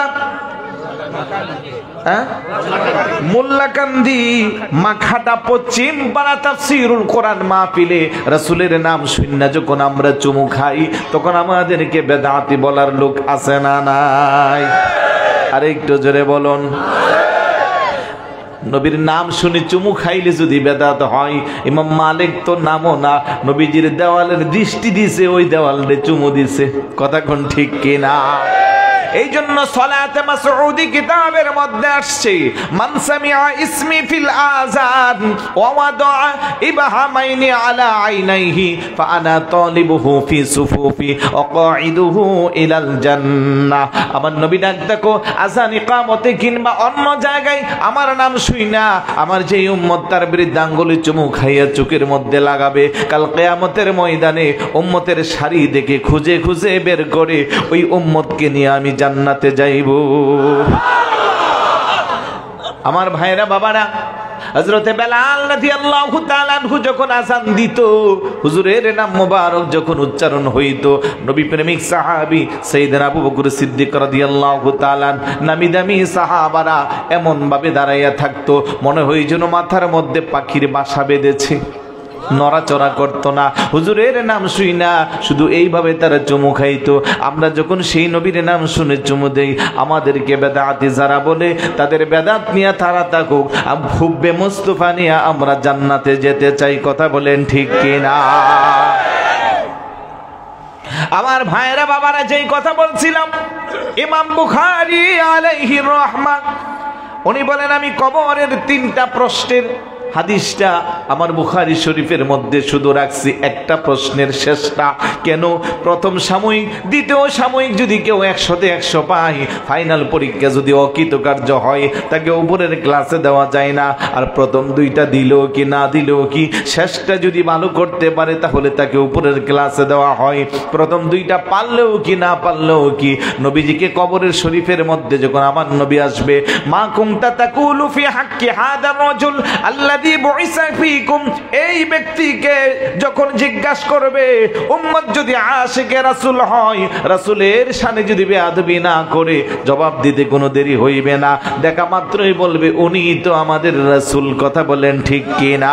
হ্যাঁ মোল্লাকান্দি মাখাটা পশ্চিম পাড়া তাফসীরুল কোরআন মাহফিলে রাসূলের নাম শুননা যখন আমরা চুমু খাই, তখন আমাদেরকে বেদাতি বলার লোক আছে না নাই? আরে একটু জোরে বলুন। নবীর নাম শুনে চুমু খাইলে যদি বেদাত হয়, ইমাম মালিক তো নামও না, নবীজির দেওয়ালের দৃষ্টি দিছে, ওই দেওয়ালে চুমু দিছে। কথা কোন ঠিক কিনা? এই জন্য সালাতে মাসউদি কিতাবের মধ্যে আসছে, মান সামিআ ইসমি ফিল আযান ওয়া ওয়াদা ইবহামাইনি আলা আইনাইহি ফাআনা তালিবুহু ফি সুফুফি ওয়া কাঈদুহু ইলাল জান্নাহ। আমার নবী ডাক দেখো আযান ইকামতে কিংবা অন্য জায়গায় আমার নাম শুইনা আমার যে উম্মত তার বিরুদ্ধে আঙ্গুলে চুমু খাইয়া চোখের মধ্যে লাগাবে, কাল কিয়ামতের ময়দানে উম্মতের সারি দেখে খুঁজে খুঁজে বের করে ওই উম্মতকে নিয়ে আমি জান্নাতে যাইব। আমার ভাইরা বাবারা, হযরতে বেলাল রাদিয়াল্লাহু তাআলা আনহু যখন আযান দিত, হুজুরের নাম মোবারক যখন উচ্চারণ হইত, নবী প্রেমিক সাহাবী সাইয়েদনা আবু বকর সিদ্দিক রাদিয়াল্লাহু তাআলা নামি দামি সাহাবারা এমন ভাবে দাঁড়াইয়া থাকতো, মনে হয় যেন মাথার মধ্যে পাখির বাসা বেঁধেছে, নড়াচড়া করতো না। হুজুরের নাম শুই না শুধু এইভাবে তারা চুমু খাইতো। আমরা যখন সেই নবীর নাম শুনে চুমু দেই, আমাদেরকে বেদাতি যারা বলে তাদের বেদাত নিয়ে তারা থাকুক, হুব্বে মুস্তাফা নিয়ে আমরা জান্নাতে যেতে চাই। কথা বলেন ঠিক কিনা? আমার ভাইরা বাবারা, যেই কথা বলছিলাম, ইমাম বুখারী আলাইহি রাহমা উনি বলেন, আমি কবরের তিনটা প্রশ্নের হাদিসটা আমার বুখারী শরীফের মধ্যে শুধু রাখছি একটা প্রশ্নের শেষটা। কেন? প্রথম সাময়িক, দ্বিতীয় সাময়িক যদি কেউ একশোতে একশো পায়, ফাইনাল পরীক্ষা যদি অকৃতকার্য হয়, তাকে উপরের ক্লাসে দেওয়া যায় না। আর প্রথম দুইটা দিল কি না দিল কি, শেষটা যদি ভালো করতে পারে তাহলে তাকে উপরের ক্লাসে দেওয়া হয়। প্রথম দুইটা পারলেও কি না পারলেও কি, নবীজিকে কবরের শরীফের মধ্যে যখন আমার নবী আসবে, মা কুনতা তাকুলু ফি হাক্কি হাদা রাজুল আল্লাযী বুইসা ফীকুম, এই ব্যক্তিকে যখন জিজ্ঞাসা করবে, উম্মত যদি আশিকে রাসূল হয়, রাসূলের শানে যদি বেয়াদবি না করে জবাব দিতে কোনো দেরি হইবে না, দেখা মাত্রই বলবে উনি তো আমাদের রাসূল। কথা বলেন ঠিক কিনা?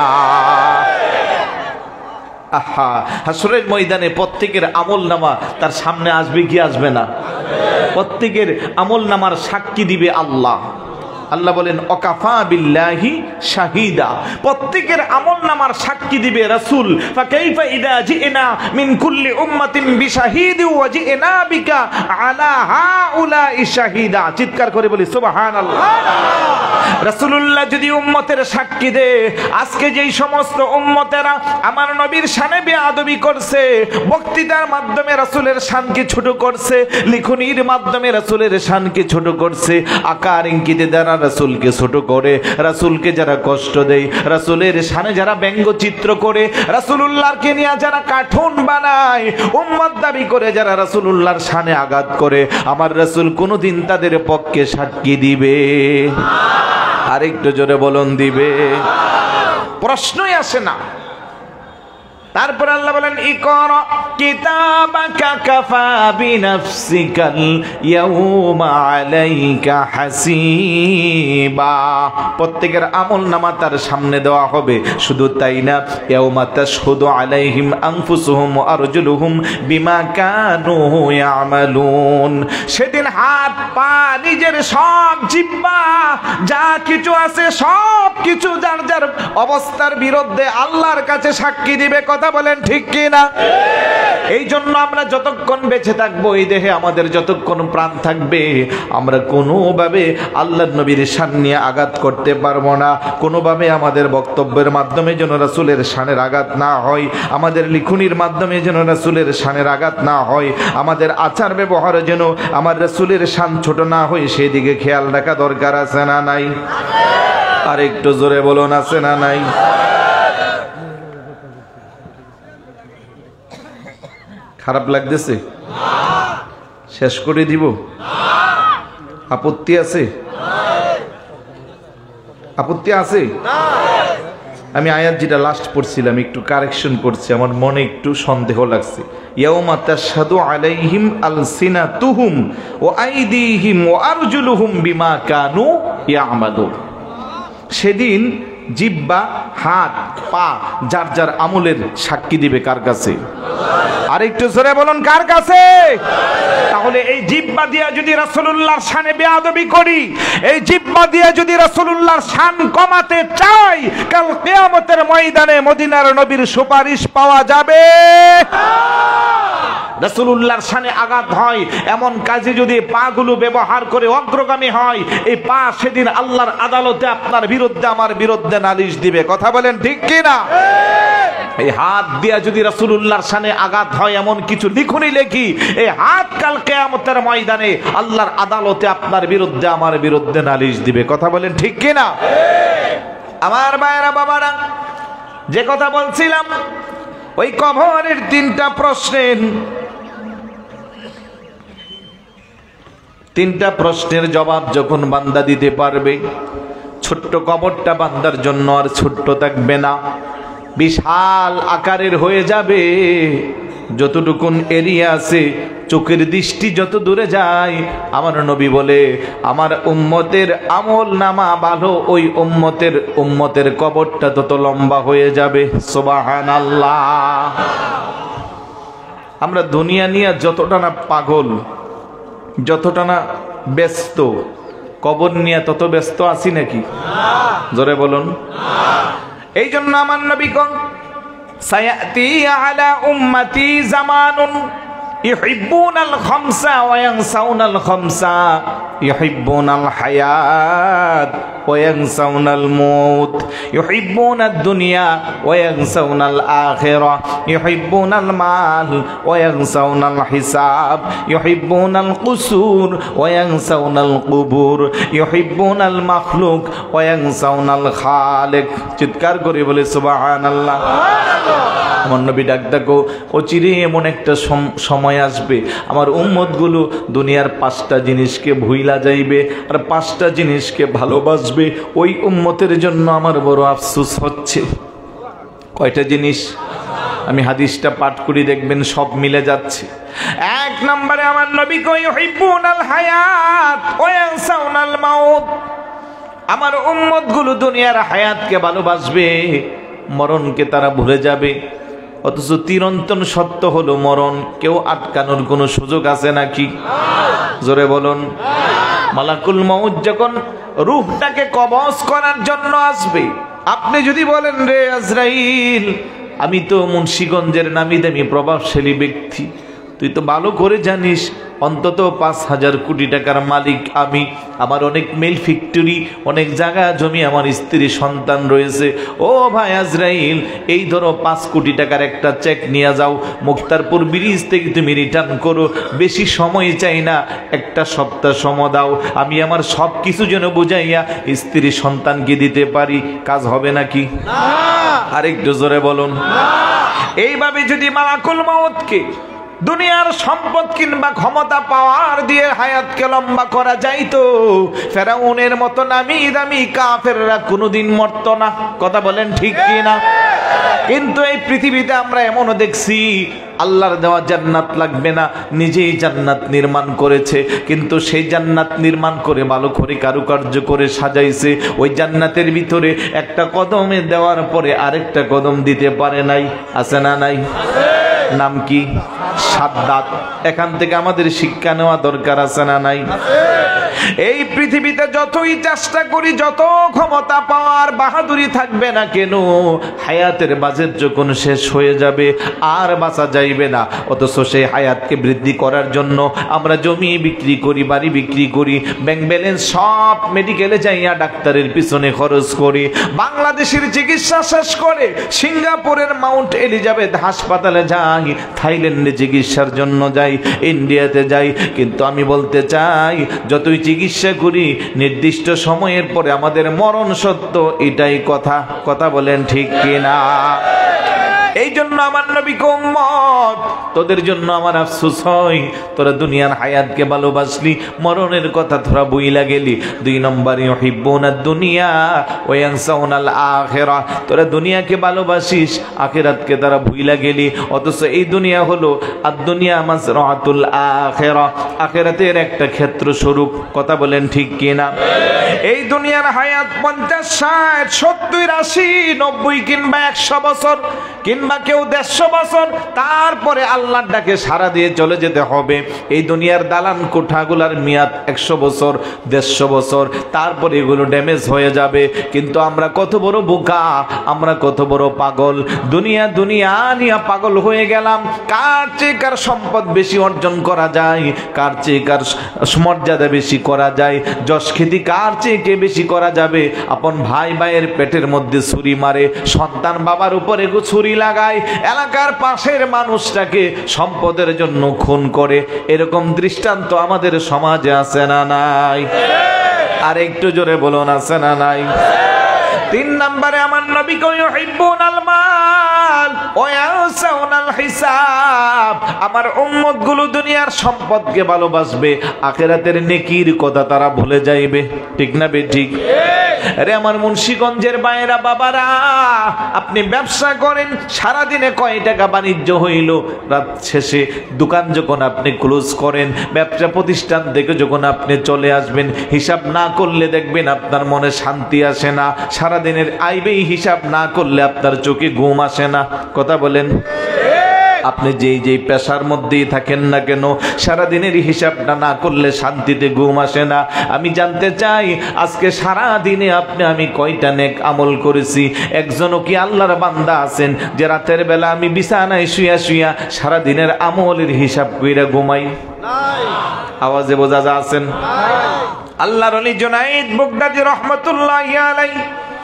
আহা, হাসরের ময়দানে প্রত্যেকের আমলনামা তার সামনে আসবে কি আসবে না? প্রত্যেকের আমলনামার সাক্ষী দিবে আল্লাহ। আল্লাহ বলেন ওয়াকাফা বিল্লাহি শাহিদা, প্রত্যেকের আমলনামার সাক্ষী দিবে রাসূল। ফাকাইফা ইদা জিনা মিন কুল্লি উম্মাতিন বিশাহিদি ওয়া জিনা বিকা আলা হাউলাই শাহিদা। চিৎকার করে বলি সুবহানাল্লাহ। রাসূলুল্লাহ যদি উম্মতের সাক্ষী দেয়, আজকে যেই সমস্ত উম্মতেরা আমার নবীর শানে বেয়াদবি করছে, বক্তৃতার মাধ্যমে রাসূলের শানকে ছোট করছে, লিখনির মাধ্যমে রাসূলের শানকে ছোট করছে, আকার ইঙ্গিতে দ্বারা রাসূলকে ছোট করে, রাসূলকে যারা কষ্ট দেয়, রাসূলের শানে যারা ব্যঙ্গচিত্র করে, রাসূলুল্লাহকে নিয়ে যারা কার্টুন বানায়, উম্মত দাবি করে যারা রাসূলুল্লাহর শানে আঘাত করে, আমার রাসূল কোনদিন তাদের পক্ষে সাক্ষী দিবে? আরেকটু জোরে বলুন, দিবে? প্রশ্নই আসে না। তারপর আল্লাহ বলেন ইকরা কিতাবাকা কাফা বিনাফসিকাল ইয়াউমা আলাইকা হাসিবা। প্রত্যেকের আমলনামা তার সামনে দেওয়া হবে। শুধু তাই না, ইয়াউমা তাশহুদু আলাইহিম আনফুসুহুম ওয়া আরজুলুহুম বিমা কানু ইয়ামালুন। সেদিন হাত পা নিজের সব জিহ্বা যা কিছু আছে সব কিছু যার যার অবস্থার বিরুদ্ধে আল্লাহর কাছে সাক্ষী দিবে। কথা বলেন ঠিক কিনা? এই জন্য আমরা যতক্ষণ বেঁচে থাকবো, এই দেহে আমাদের যতক্ষণ প্রাণ থাকবে, আমরা কোনোভাবে আল্লাহর নবীর শান নিয়ে আঘাত করতে পারবো না। কোনোভাবে আমাদের বক্তব্যের মাধ্যমে যেন রাসূলের শানের আঘাত না হয়, আমাদের লিখনির মাধ্যমে যেন রাসূলের শানের আঘাত না হয়, আমাদের আচার ব্যবহারে যেন আমার রাসূলের শান ছোট না হয়, সেই দিকে খেয়াল রাখা দরকার আছে না নাই? আর একটু জোরে বলুন, আছে না নাই? খারাপ লাগতেছে? শেষ করে দিব? আপত্তি আছে? আপত্তি আছে? আমি আয়াত যেটা লাস্ট পড়ছিলাম একটু কারেকশন করছি, আমার মনে একটু সন্দেহ লাগছে। ইয়াউমা তাশহাদু আলাইহিম আলসিনাতুহুম ওয়া আইদিহিম ওয়া আরজুলুহুম বিমা কানু ইয়ামালুন। সেদিন জিহ্বা, হাত, পা যার যার আমলের সাক্ষী দিবে কার কাছে? আর একটু জোরে বলুন, কার কাছে? তাহলে এই জিহ্বা দিয়ে যদি রাসূলুল্লাহর শানে বেয়াদবি করি, এই জিহ্বা দিয়ে যদি রাসূলুল্লাহর শান কমাতে চাই, কাল কিয়ামতের ময়দানে মদিনার নবীর সুপারিশ পাওয়া যাবে। রাসূলুল্লাহর শানে আঘাত হয় এমন কাজে যদি পাগুলো ব্যবহার করে অগ্রগামী হয়, এই পা সেদিন আল্লাহর আদালতে আপনার বিরুদ্ধে আমার বিরুদ্ধে নালিশ দিবে। কথা বলেন ঠিক কি না? এই হাত দিয়া যদি রাসূলুল্লাহর শানে আঘাত হয় এমন কিছু লিখুনি লেখি, এই হাত কাল কিয়ামতের ময়দানে আল্লাহর আদালতে আপনার বিরুদ্ধে আমার বিরুদ্ধে নালিশ দিবে। কথা বলেন ঠিক কি না? আমার ভাইরা বাবারা, যে কথা বলছিলাম ওই কবরের তিনটা প্রশ্নের তিনটা প্রশ্নের জবাব যখন বান্দা দিতে পারবে, ছোট্ট কবরটা বান্দার জন্য আর ছোট্ট থাকবে না, বিশাল আকারের হয়ে যাবে। যতটুকুন এরিয়া আছে, চোখের দৃষ্টি যত দূরে যায়, আমার নবী বলে আমার উম্মতের আমল নামা ভালো, ওই উম্মতের উম্মতের কবরটা তত লম্বা হয়ে যাবে। সুবহানাল্লাহ। আমরা দুনিয়া নিয়ে যতটা না পাগল, যতটা না ব্যস্ত, কবর নিয়ে তত ব্যস্ত আছি নাকি? জোরে বলুন। এই জন্য আমার নবী কোন সায়াতি আলা উম্মতি জামানুন ইউহিব্বুনাল খামসা ওয়া ইয়ানসাউনাল খামসা, ইউহিব্বুনাল হায়াত ওয়া ইয়ানসাউনাল মাউত, ইউহিব্বুনাদ দুনিয়া ওয়া ইয়ানসাউনাল আখিরাহ, ইউহিব্বুনাল মাল ওয়া ইয়ানসাউনাল হিসাব, ইউহিব্বুনাল কুসুর ওয়া ইয়ানসাউনাল কুবুর, ইউহিব্বুনাল মাখলুক ওয়া ইয়ানসাউনাল খালিক। চিৎকার করে বলে সুবহানাল্লাহ। আমার নবী ডাক ডাকো, অচিরে এমন একটা সময় আসবে আমার উম্মতগুলো দুনিয়ার পাঁচটা জিনিসকে ভুইলা যাইবে আর পাঁচটা জিনিসকে ভালোবাসবে। ওই উম্মতের জন্য আমার বড় আফসোস হচ্ছে। কয়টা জিনিস? আমি হাদিসটা পাঠ করি, দেখবেন সব মিলে যাচ্ছে। এক নম্বরে আমার নবী কই ইউহিব্বুনাল হায়াত ওয়া ইয়ানসাউনাল মাউত। আমার উম্মতগুলো দুনিয়ার হায়াতকে ভালোবাসবে, মরণকে তারা ভুলে যাবে। অথচ চিরন্তন সত্য হলো মরণ, কেউ আটকানোর কোনো সুযোগ আছে নাকি? জোরে বলুন। মালাকুল মউত যখন রূহটাকে কবজ করার জন্য আসবে, আপনি যদি বলেন রে আজরাইল, আমি তো মুন্সিগঞ্জের নামি দামি প্রভাবশালী ব্যক্তি, তুই তো ভালো করে জানিস অন্তত পাঁচ হাজার কোটি টাকার মালিক আমি, আমার অনেক মিল ফ্যাক্টরি, অনেক জায়গা জমি, আমার স্ত্রী সন্তান রয়েছে। ও ভাই আজরাইল, এই ধরো পাঁচ কোটি টাকার একটা চেক নিয়ে যাও, মুক্তারপুর ব্রিজ থেকে তুমি রিটার্ন করো, বেশি সময় চাই না, একটা সপ্তাহ সময় দাও, আমি আমার সব কিছু যেন বুঝাইয়া স্ত্রী সন্তানকে দিতে পারি। কাজ হবে নাকি? আরেকটু জোরে বলুন। এইভাবে যদি মালাকুল মউতকে দুনিয়ার সম্পদ কিংবা ক্ষমতা পাওয়ার দিয়ে হায়াতকে লম্বা করা যাইতো, ফেরাউনের মতো নামি দামি কাফেররা কোনোদিন মরতো না। কথা বলেন ঠিক কি না? কিন্তু এই পৃথিবীতে আমরা এমনও দেখছি আল্লাহর দেওয়া জান্নাত লাগবে না, নিজেই জান্নাত নির্মাণ করেছে, কিন্তু সেই জান্নাত নির্মাণ করে ভালো করে কারুকার্য করে সাজাইছে। ওই জান্নাতের ভিতরে একটা কদমে দেওয়ার পরে আরেকটা কদম দিতে পারে নাই। আছে না নাই? নাম কি? সাদ্দাত। এখান থেকে আমাদের শিক্ষা নেওয়া দরকার আছে না নাই? এই পৃথিবীতে যতই চেষ্টা করি, যত ক্ষমতা পাওয়ার বাহাদুরি থাকবে না কেন, হায়াতের বাজেট যখন শেষ হয়ে যাবে আর বাঁচা যাইবে না। অথচ সেই হায়াতকে বৃদ্ধি করার জন্য আমরা জমি বিক্রি করি, বাড়ি বিক্রি করি, ব্যাংক ব্যালেন্স সব মেডিকেলে যাইয়া ডাক্তারের পিছনে খরচ করি, বাংলাদেশের চিকিৎসা শেষ করে সিঙ্গাপুরের মাউন্ট এলিজাবেথ হাসপাতালে যাই, থাইল্যান্ডে চিকিৎসার জন্য যাই, ইন্ডিয়াতে যাই। কিন্তু আমি বলতে চাই, যতই চিকিৎসা করি নির্দিষ্ট সময়ের পরে আমাদের মরণ সত্য, এটাই কথা। কথা বলেন ঠিক কিনা? এই জন্য আমার নবী কে উম্মত, তোদের জন্য আমার আফসোস হয়, তোরা দুনিয়ার হায়াতকে ভালোবাসলি, মরণের কথা তোরা বইলা গেলি। দুই নম্বর ইউহিব্বুনাদ দুনিয়া ওয়া ইয়ানসাউনাল আখিরাহ, তোরা দুনিয়াকে ভালোবাসিস, আখিরাতকে তারা ভুইলা গেলি। অথচ এই দুনিয়া হলো আর দুনিয়া মাসরাতুল আখিরাহ, আখিরাতের একটা ক্ষেত্র স্বরূপ। কথা বলেন ঠিক কিনা? এই দুনিয়ার হায়াত পঞ্চাশ ষাট সত্তর আশি নব্বই কিংবা একশো বছর কিংবা কেউ দেড়শো বছর, তারপরে আল্লাহর ডাকে সাড়া দিয়ে চলে যেতে হবে। এই দুনিয়ার দালান কোঠাগুলার মেয়াদ একশো বছর দেড়শো বছর, তারপরে এগুলো ড্যামেজ হয়ে যাবে। কিন্তু আমরা কত বড় বোকা, আমরা কত বড় পাগল, দুনিয়া দুনিয়া নিয়ে পাগল হয়ে গেলাম। কার চেয়ে কার সম্পদ বেশি অর্জন করা যায়, কার চেয়ে কার মর্যাদা বেশি করা যায়, যশ খ্যাতি কার চেয়ে কে বেশি করা যাবে। আপন ভাই ভাইয়ের পেটের মধ্যে ছুরি মারে, সন্তান বাবার উপরে ছুরি লাগায়, এলাকার পাশের মানুষটাকে সম্পদের জন্য খুন করে। এরকম দৃষ্টান্ত আমাদের সমাজে আছে না নাই? আর একটু জোরে বলুন, আছে না নাই? তিন নম্বরে আমার নবী কই ইউহিব্বুনাল মাল ওয়া ইয়ানসাউনাল হিসাব। আমার উম্মত গুলো দুনিয়ার সম্পদকে ভালোবাসবে, আখিরাতের নেকির কথা তারা ভুলে যাইবে। ঠিক না বে ঠিক? আরে আমার মুন্সিগঞ্জের বাইরা বাবারা, আপনি ব্যবসা করেন, সারা দিনে কয় টাকা বাণিজ্য হইল, রাত শেষে দোকান যখন আপনি ক্লোজ করেন, ব্যবসা প্রতিষ্ঠান থেকে যখন আপনি চলে আসবেন, হিসাব না করলে দেখবেন আপনার মনে শান্তি আসে না। সারা দিনের আইবেই হিসাব না করলে আপনার চোখে ঘুম আসে না। কথা বলেন? আপনি যেই যেই পেশার মধ্যেই থাকেন না কেন, সারা দিনের হিসাবটা না করলে শান্তিতে ঘুম আসে না। আমি জানতে চাই আজকে সারা দিনে আপনি আমি কয়টা নেক আমল করেছি? একজনও কি আল্লাহর বান্দা আছেন যে রাতের বেলা আমি বিছানায় শুয়া শুয়া সারা দিনের আমলের হিসাব কইরা ঘুমাই? আওয়াজে বোঝা যা আছেন? আল্লাহর ওলি জুনাইদ বাগদাদী রাহমাতুল্লাহি আলাইহি,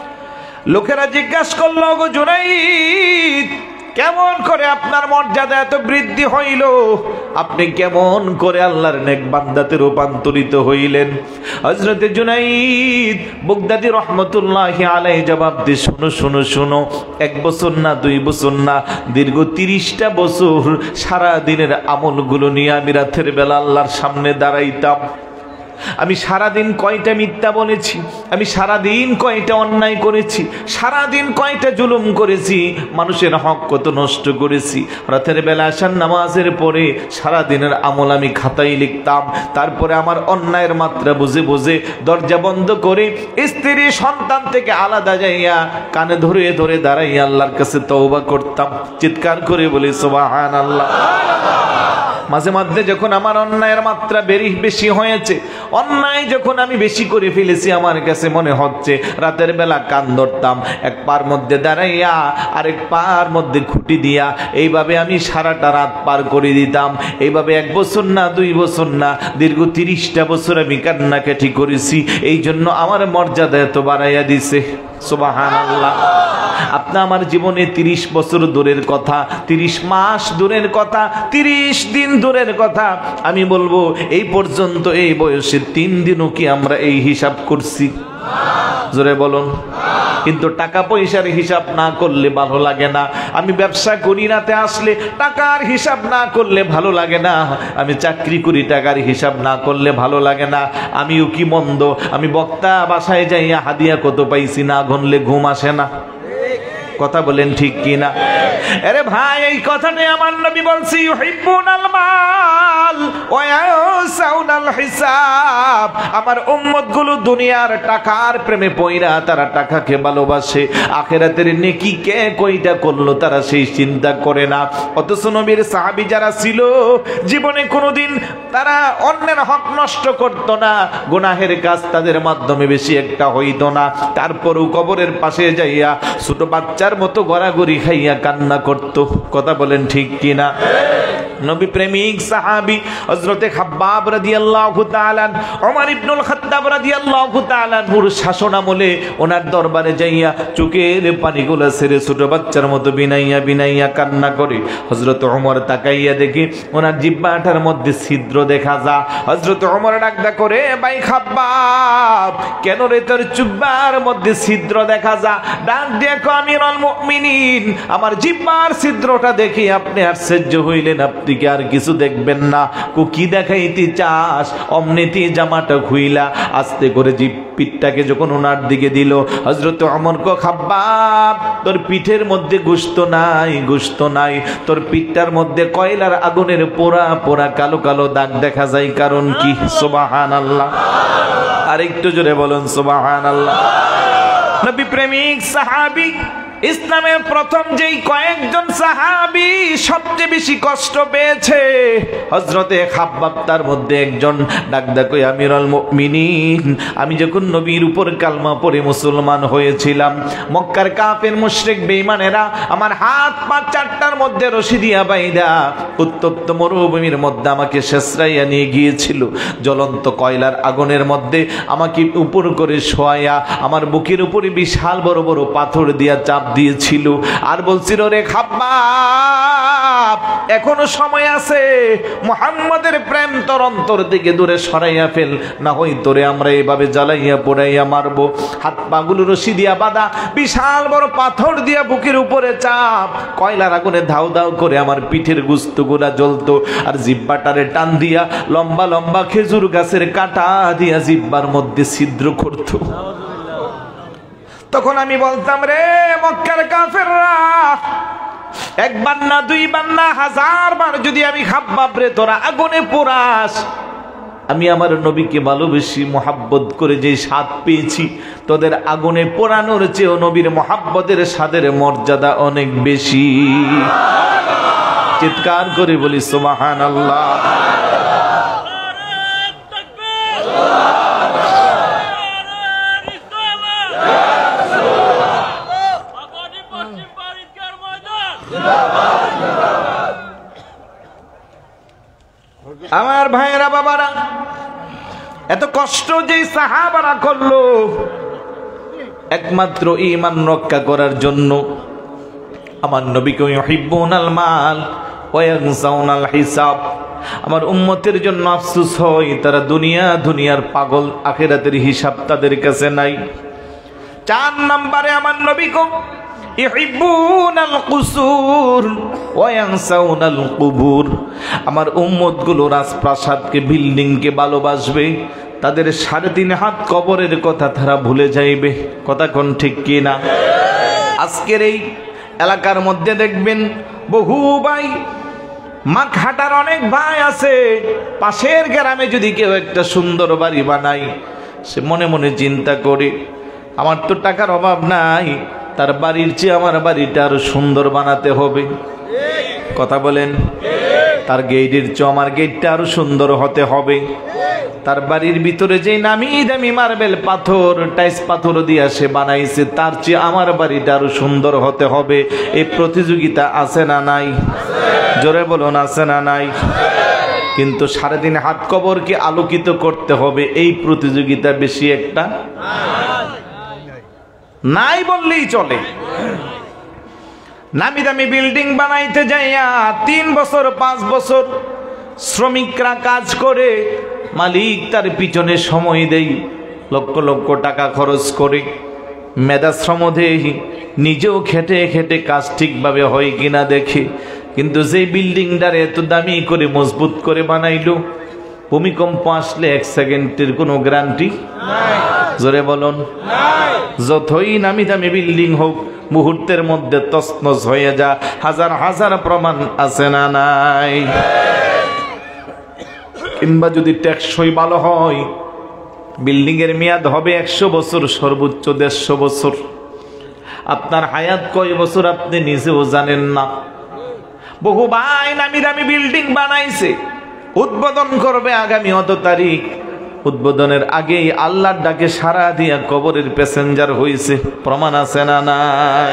লোকেরা জিজ্ঞাসা করলো, গো জুনাইদ, কেমন করে আপনার মর্যাদা এত বৃদ্ধি হইল? আপনি কেমন করে আল্লাহর নেক বান্দাতে রূপান্তরিত হইলেন? হযরত জুনাইদ বাগদাদী রাহমাতুল্লাহি আলাইহি জবাব দিয়ে, শুনো শুনো শুনো, এক বছর না দুই বছর না, দীর্ঘ তিরিশটা বছর সারা দিনের আমলগুলো নিয়ে আমি রাতের বেলা আল্লাহর সামনে দাঁড়াইতাম। আমি সারাদিন কয়টা মিথ্যা বলেছি, আমি সারাদিন কয়টা অন্যায় করেছি, সারাদিন কয়টা জুলুম করেছি, মানুষের হক কত নষ্ট করেছি। রাতের বেলা আসার নামাজের পরে সারাদিনের আমল আমি খাতায় লিখতাম। তারপরে আমার অন্যায়ের মাত্রা বুঝে বুঝে দরজা বন্ধ করে স্ত্রী সন্তান থেকে আলাদা যাইয়া কানে ধরে ধরে দাঁড়াইয়া আল্লাহর কাছে তওবা করতাম। চিৎকার করে বলি সুবহানাল্লাহ। মাঝে মাঝে যখন আমার অন্যায়ের মাত্রা বেরি বেশি হয়েছে, অন্যায় যখন আমি বেশি করে ফেলেছি, আমার কাছে মনে হচ্ছে রাতের বেলা কান ধরতাম, এক পার মধ্যে দাঁড়াইয়া আরেক পার মধ্যে খুঁটি দিয়া এইভাবে আমি সারাটা রাত পার করে দিতাম। এইভাবে এক বছর না দুই বছর না, দীর্ঘ তিরিশটা বছর আমি কান্নাকাটি করেছি। এই জন্য আমার মর্যাদা এত বাড়াইয়া দিছে। সুবহানাল্লাহ। আপনি আমার জীবনে তিরিশ বছর দূরের কথা, তিরিশ মাস দূরের কথা, তিরিশ দিন দূরের কথা, আমি বলবো এই পর্যন্ত এই বয়সে তিন দিনও কি আমরা এই হিসাব করছি? জোরে বলুন। কিন্তু টাকা পয়সার হিসাব না করলে ভালো লাগে না। আমি ব্যবসা করি, রাতে আসলে টাকার হিসাব না করলে ভালো লাগে না। আমি চাকরি করি, টাকার হিসাব না করলে ভালো লাগে না। আমিও কি মন্দ? আমি বক্তা বাসায় যাইয়া হাদিয়া কত পাইছি, না গনলে ঘুম আসে না। কথা বলেন ঠিক কি না? আরে ভাই, এই কথাটাই আমার নবী বলছি, ইউহিব্বুনাল মাল ওয়া ইয়ানসাউনাল হিসাব। আমার উম্মতগুলো দুনিয়ার টাকার প্রেমে পইরা তারা টাকাকে ভালোবাসে, আখিরাতের নেকি কে কয়টা করলো তারা সেই চিন্তা করে না। অথচ নবীর সাহাবী যারা ছিল, জীবনে কোনোদিন তারা অন্যের হক নষ্ট করত না, গুনাহের কাজ তাদের মাধ্যমে বেশি একটা হইতো না। তারপরও কবরের পাশে যাইয়া ছোট বাচ্চা মতো গড়াগড়ি খাইয়া কান্না করত। কথা বলেন ঠিক কিনা? নবী প্রেমিক সাহাবী হযরতে খাব্বাব রাদিয়াল্লাহু তাআলা, ওমর ইবনুল খাত্তাব রাদিয়াল্লাহু তাআলা নূর শাসন আমলে ওনার দরবারে যাইয়া চোখের পানিগুলো ছেড়ে ছোট বাচ্চার মতো বিনাইয়া বিনাইয়া কান্না করে। হযরত ওমর তাকাইয়া দেখে ওনার জিহ্বাটার মধ্যে ছিদ্র দেখা যায়। হযরত ওমর ডাকদা করে, ভাই খাব্বাব, কেন রে তোর জিহ্বার মধ্যে ছিদ্র দেখা যায়? ডাক দিয়ে কয়, আমিরুল মুমিনিন, আমার জিহ্বার ছিদ্রটা দেখে আপনি আশ্চর্য হইলেন, আপনি কি আর কিছু দেখবেন না? কো কি দেখাইতে চাস? অমনিতি জামাটা খুইলা আস্তে করে জিভ পিঠটাকে যখন ওনার দিকে দিল, হযরত ওমর কো, খাব্বাব, তোর পিঠের মধ্যে গোশত নাই, গোশত নাই, তোর পিঠটার মধ্যে কয়লার আগুনের পোড়া পোড়া কালো কালো দাগ দেখা যায়, কারণ কি? সুবহানাল্লাহ। আরেকটু জোরে বলুন সুবহানাল্লাহ। নবী প্রেমিক সাহাবী, ইসলামের প্রথম যেই কয়েকজন সাহাবী সবচেয়ে বেশি কষ্ট পেয়েছে, হযরতে খাব্বাব তার মধ্যে একজন। ডাক ডাক আমিরুল মুমিনিন, আমি যখন নবীর উপর কালমা পড়ে মুসলমান হয়েছিলাম, মক্কার কাফের মুশরিক বেঈমানেরা আমার হাত পা চারটার মধ্যে রশি দিয়া বাইধা উত্তপ্ত মরুভূমির মধ্যে আমাকে শেষরাইয়া নিয়ে গিয়েছিল। জ্বলন্ত কয়লার আগুনের মধ্যে আমাকে উপর করে শোয়াইয়া আমার বুকের উপরে বিশাল বড় বড় পাথর দিয়া চাপ দিয়েছিল, আর বলছিল, রে খাব্বাব, এখনো সময় আছে, মুহাম্মাদের প্রেম তোর অন্তর থেকে দূরে সরাইয়া ফেল, না হয় তোরে আমরা এভাবে জ্বালাইয়া পোড়াইয়া মারবো। হাত পাগুলো রশি দিয়া বাঁধা, বিশাল বড় পাথর দিয়া বুকের উপরে চাপ, কয়লার আগুনে ধাউ ধাউ করে আমার পিঠের গুস্তগুলা জ্বলতো, আর জিব্বাটারে টান দিয়া লম্বা লম্বা খেজুর গাছের কাঁটা দিয়া জিব্বার মধ্যে ছিদ্র করতো। তখন আমি বলতাম, রে মক্কার কাফেররা, একবার না দুইবার না হাজার বার যদি আমি খাব্বাব রে তোরা আগুনে পোড়াস, আমি আমার নবীকে ভালোবেসি মোহাব্বত করে যে স্বাদ পেয়েছি, তোদের আগুনে পোড়ানোর চেয়েও নবীর মোহাব্বতের স্বাদের মর্যাদা অনেক বেশি। চিৎকার করে বলি সুবহানাল্লাহ। আমার ভাইয়েরা বাবারা, এত কষ্ট যে সাহাবারা করলো একমাত্র ঈমান রক্ষা করার জন্য। আমার নবীকে ইউহিব্বুনাল মাল ওয়া ইয়ানসাউনাল হিসাব। আমার উম্মতের জন্য আফসোস হয়, তারা দুনিয়া দুনিয়ার পাগল, আখিরাতের হিসাব তাদের কাছে নাই। চার নম্বরে আমার নবীকে ইউহিব্বুনাল কুসুর ওয়া ইয়ানসাউনাল কুবুর। আমার উম্মতগুলো রাজপ্রাসাদকে, বিল্ডিংকে ভালোবাসবে, তাদের সাড়ে তিন হাত কবরের কথা তারা ভুলে যাইবে। কথা কোন ঠিক কি না? আজকের এই এলাকার মধ্যে দেখবেন বহু ভাই, মাঘহাটার অনেক ভাই আছে, পাশের গ্রামে যদি কেউ একটা সুন্দর বাড়ি বানায়, সে মনে মনে চিন্তা করে, আমার তো টাকার অভাব নাই, তার বাড়ির চেয়ে আমার বাড়িটা আরো সুন্দর বানাতে হবে। কথা বলেন? তার গেটের চেয়ে আমার গেটটা আরো সুন্দর হতে হবে। তার বাড়ির ভিতরে যে নামি দামি মার্বেল পাথর, টাইস পাথর দিয়া সে বানাইছে, তার চেয়ে আমার বাড়িটা আরো সুন্দর হতে হবে। এই প্রতিযোগিতা আছে না নাই? জোরে বলুন, আছে না নাই? কিন্তু সাড়ে তিন হাত কবরকে আলোকিত করতে হবে, এই প্রতিযোগিতা বেশি একটা নাই বললেই চলে। নামি দামি বিল্ডিং বানাইতে যাইয়া তিন বছর পাঁচ বছর শ্রমিকরা কাজ করে, মালিক তার পিছনে সময় দেয়, লক্ষ লক্ষ টাকা খরচ করে, মেধা শ্রম দেয়, নিজেও খেটে খেটে কাজ ঠিকভাবে হয় কিনা দেখে। কিন্তু যে বিল্ডিংটারে এত দামি করে মজবুত করে বানাইলো, ভূমিকম্প আসলে এক সেকেন্ডের কোনো গ্যারান্টি নাই। জোরে বলুন, যতই নামি দামি বিল্ডিং হোক, মুহূর্তের মধ্যে তছনছ হয়ে যা। হাজার হাজার প্রমাণ আছে না নাই? কিংবা যদি টেকসই ভালো হয়, বিল্ডিং এর মেয়াদ হবে একশো বছর, সর্বোচ্চ দেড়শো বছর। আপনার হায়াত কয় বছর আপনি নিজেও জানেন না। বহু ভাই নামি দামি বিল্ডিং বানাইছে, উদ্বোধন করবে আগামী অত তারিখ, উদ্বোধনের আগেই আল্লাহর ডাকে সারা দিয়া কবরের প্যাসেঞ্জার হয়েছে। প্রমাণ আছে না নাই?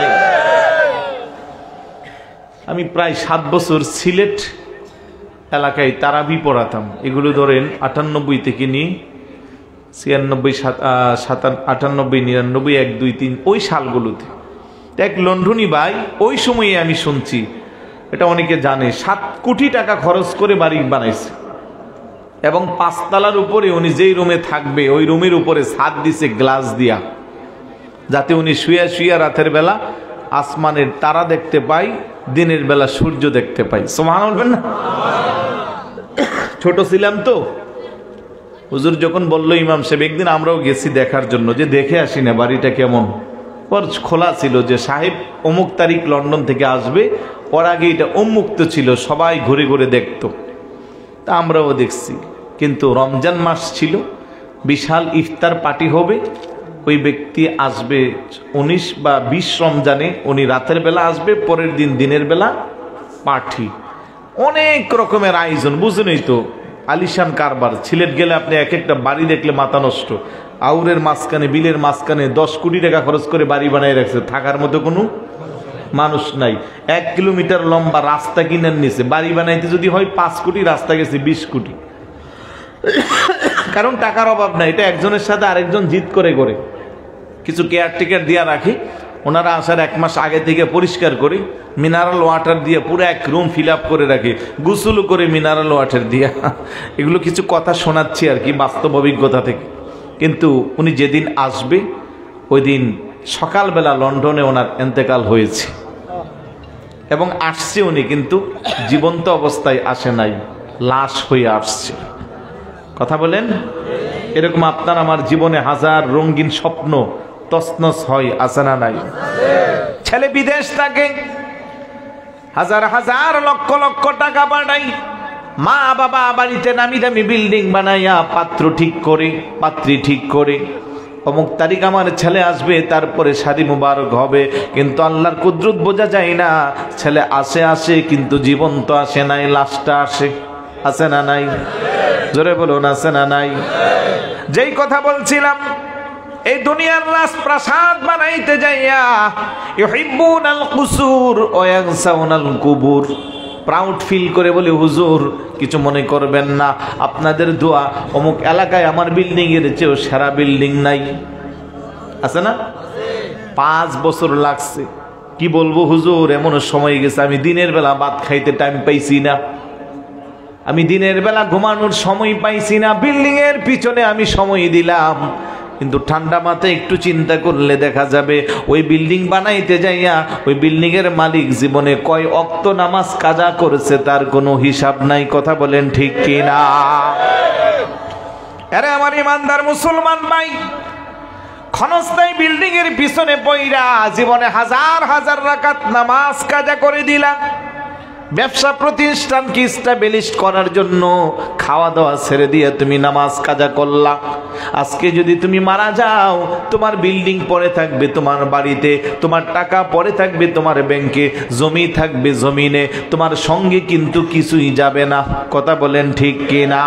আমি প্রায় সাত বছর সিলেট এলাকায় তারাবি পড়াতাম। এগুলো ধরেন আটানব্বই থেকে নিয়ে ছিয়ানব্বই, সাতান আটানব্বই, নিরানব্বই, এক দুই তিন ওই সালগুলোতে এক লন্ডনী ভাই, ওই সময়ে আমি শুনছি, এটা অনেকে জানে, সাত কোটি টাকা খরচ করে বাড়ি বানাইছে, এবং পাঁচতলার উপরে উনি যেই রুমে থাকবে ওই রুমের উপরে ছাদ দিছে গ্লাস দিয়া, যাতে উনি শুয়া শুয়া রাতের বেলা আসমানের তারা দেখতে পাই, দিনের বেলা সূর্য দেখতে পাই। সুবহানাল্লাহ বলবেন না? ছোট ছিলাম তো, হুজুর যখন বললো ইমাম সাহেব, একদিন আমরাও গেছি দেখার জন্য, যে দেখে আসি না বাড়িটা কেমন। পর খোলা ছিল যে সাহেব অমুক তারিখ লন্ডন থেকে আসবে, ওর আগে এটা উন্মুক্ত ছিল, সবাই ঘুরে ঘুরে দেখতো। তা আমরাও দেখছি, কিন্তু রমজান মাস ছিল, বিশাল ইফতার পার্টি হবে। ওই ব্যক্তি আসবে উনিশ বা বিশ রমজানে, উনি রাতের বেলা আসবে, পরের দিন দিনের বেলা পার্টি, অনেক রকমের আয়োজন, বুঝলেনই তো আলিশান কারবার। সিলেট গেলে আপনি এক একটা বাড়ি দেখলে মাথা নষ্ট, আউরের মাঝখানে বিলের মাঝখানে দশ কোটি টাকা খরচ করে বাড়ি বানাই রাখছে, থাকার মতো কোনো মানুষ নাই। এক কিলোমিটার লম্বা রাস্তা কিনার নিচে বাড়ি বানাইতে যদি হয় পাঁচ কোটি, রাস্তা গেছে বিশ কোটি, কারণ টাকার অভাব নাই। এটা একজনের সাথে আরেকজন জিদ করে করে কিছু কেয়ারটেকার দিয়া রাখি, ওনারা আসার এক মাস আগে থেকে পরিষ্কার করে মিনারেল ওয়াটার দিয়ে পুরো এক রুম ফিল আপ করে রাখি, গোসল করে মিনারেল ওয়াটার দিয়া। এগুলো কিছু কথা শোনাচ্ছি আর কি বাস্তব অভিজ্ঞতা থেকে। কিন্তু উনি যেদিন আসবে ওই দিন সকালবেলা লন্ডনে ওনার এন্তেকাল হয়েছে এবং আসছে উনি, কিন্তু জীবন্ত অবস্থায় আসে নাই, লাশ হয়ে আসছে। কথা বলেন, এরকম আপনার আমার জীবনে হাজার রঙিন স্বপ্ন তছনছ হয়, আছে না নাই? ছেলে বিদেশ থাকে, হাজার হাজার লক্ষ লক্ষ টাকা বানাই, মা বাবা বাড়িতে নামি দামি বিল্ডিং বানাইয়া পাত্র ঠিক করে, পাত্রী ঠিক করে, অমুক তারিখ আমার ছেলে আসবে, তারপরে শাদী মুবারক হবে, কিন্তু আল্লাহর কুদরত বোঝা যায় না। ছেলে আসে আসে কিন্তু জীবন্ত আসে নাই, লাশটা আসে, আছে না নাই? জোরে বলুন, আছে না নাই? যেই কথা বলছিলাম, এই দুনিয়ার রাজপ্রাসাদ বানাইতে যাইয়া ইউহিব্বুনাল কুসুর ওয়া ইয়ানসাউনাল কুবুর, প্রাউড ফিল করে বলে হুজুর কিছু মনে করবেন না, আপনাদের দোয়া অমুক এলাকায় আমার বিল্ডিং এর চেয়েও সেরা বিল্ডিং নাই, আছে না? পাঁচ বছর লাগছে, কি বলবো হুজুর, এমন সময় গেছে আমি দিনের বেলা ভাত খাইতে টাইম পাইছি না, আমি দিনের বেলা ঘুমানোর সময় পাইছি না, বিল্ডিং এর পিছনে আমি সময় দিলাম। কিন্তু ঠান্ডা মাথায় একটু চিন্তা করলে দেখা যাবে ওই বিল্ডিং বানাইতে যাইয়া ওই বিল্ডিং এর মালিক জীবনে কয় ওয়াক্ত নামাজ কাজা করেছে তার কোনো হিসাব নাই। কথা বলেন ঠিক কিনা? আরে আমার ইমানদার মুসলমান ভাই, ক্ষণস্থায়ী বিল্ডিং এর পিছনে পইরা জীবনে হাজার হাজার রাকাত নামাজ কাজা করে দিলা, ব্যবসা প্রতিষ্ঠানকে স্টাবলিশ করার জন্য খাওয়া দাওয়া ছেড়ে দিয়ে তুমি নামাজ কাজা করলা। আজকে যদি তুমি মারা যাও, তোমার বিল্ডিং পড়ে থাকবে তোমার বাড়িতে, তোমার টাকা পড়ে থাকবে তোমার ব্যাংকে, জমি থাকবে জমিনে, তোমার সঙ্গে কিন্তু কিছুই যাবে না। কথা বলেন ঠিক কিনা?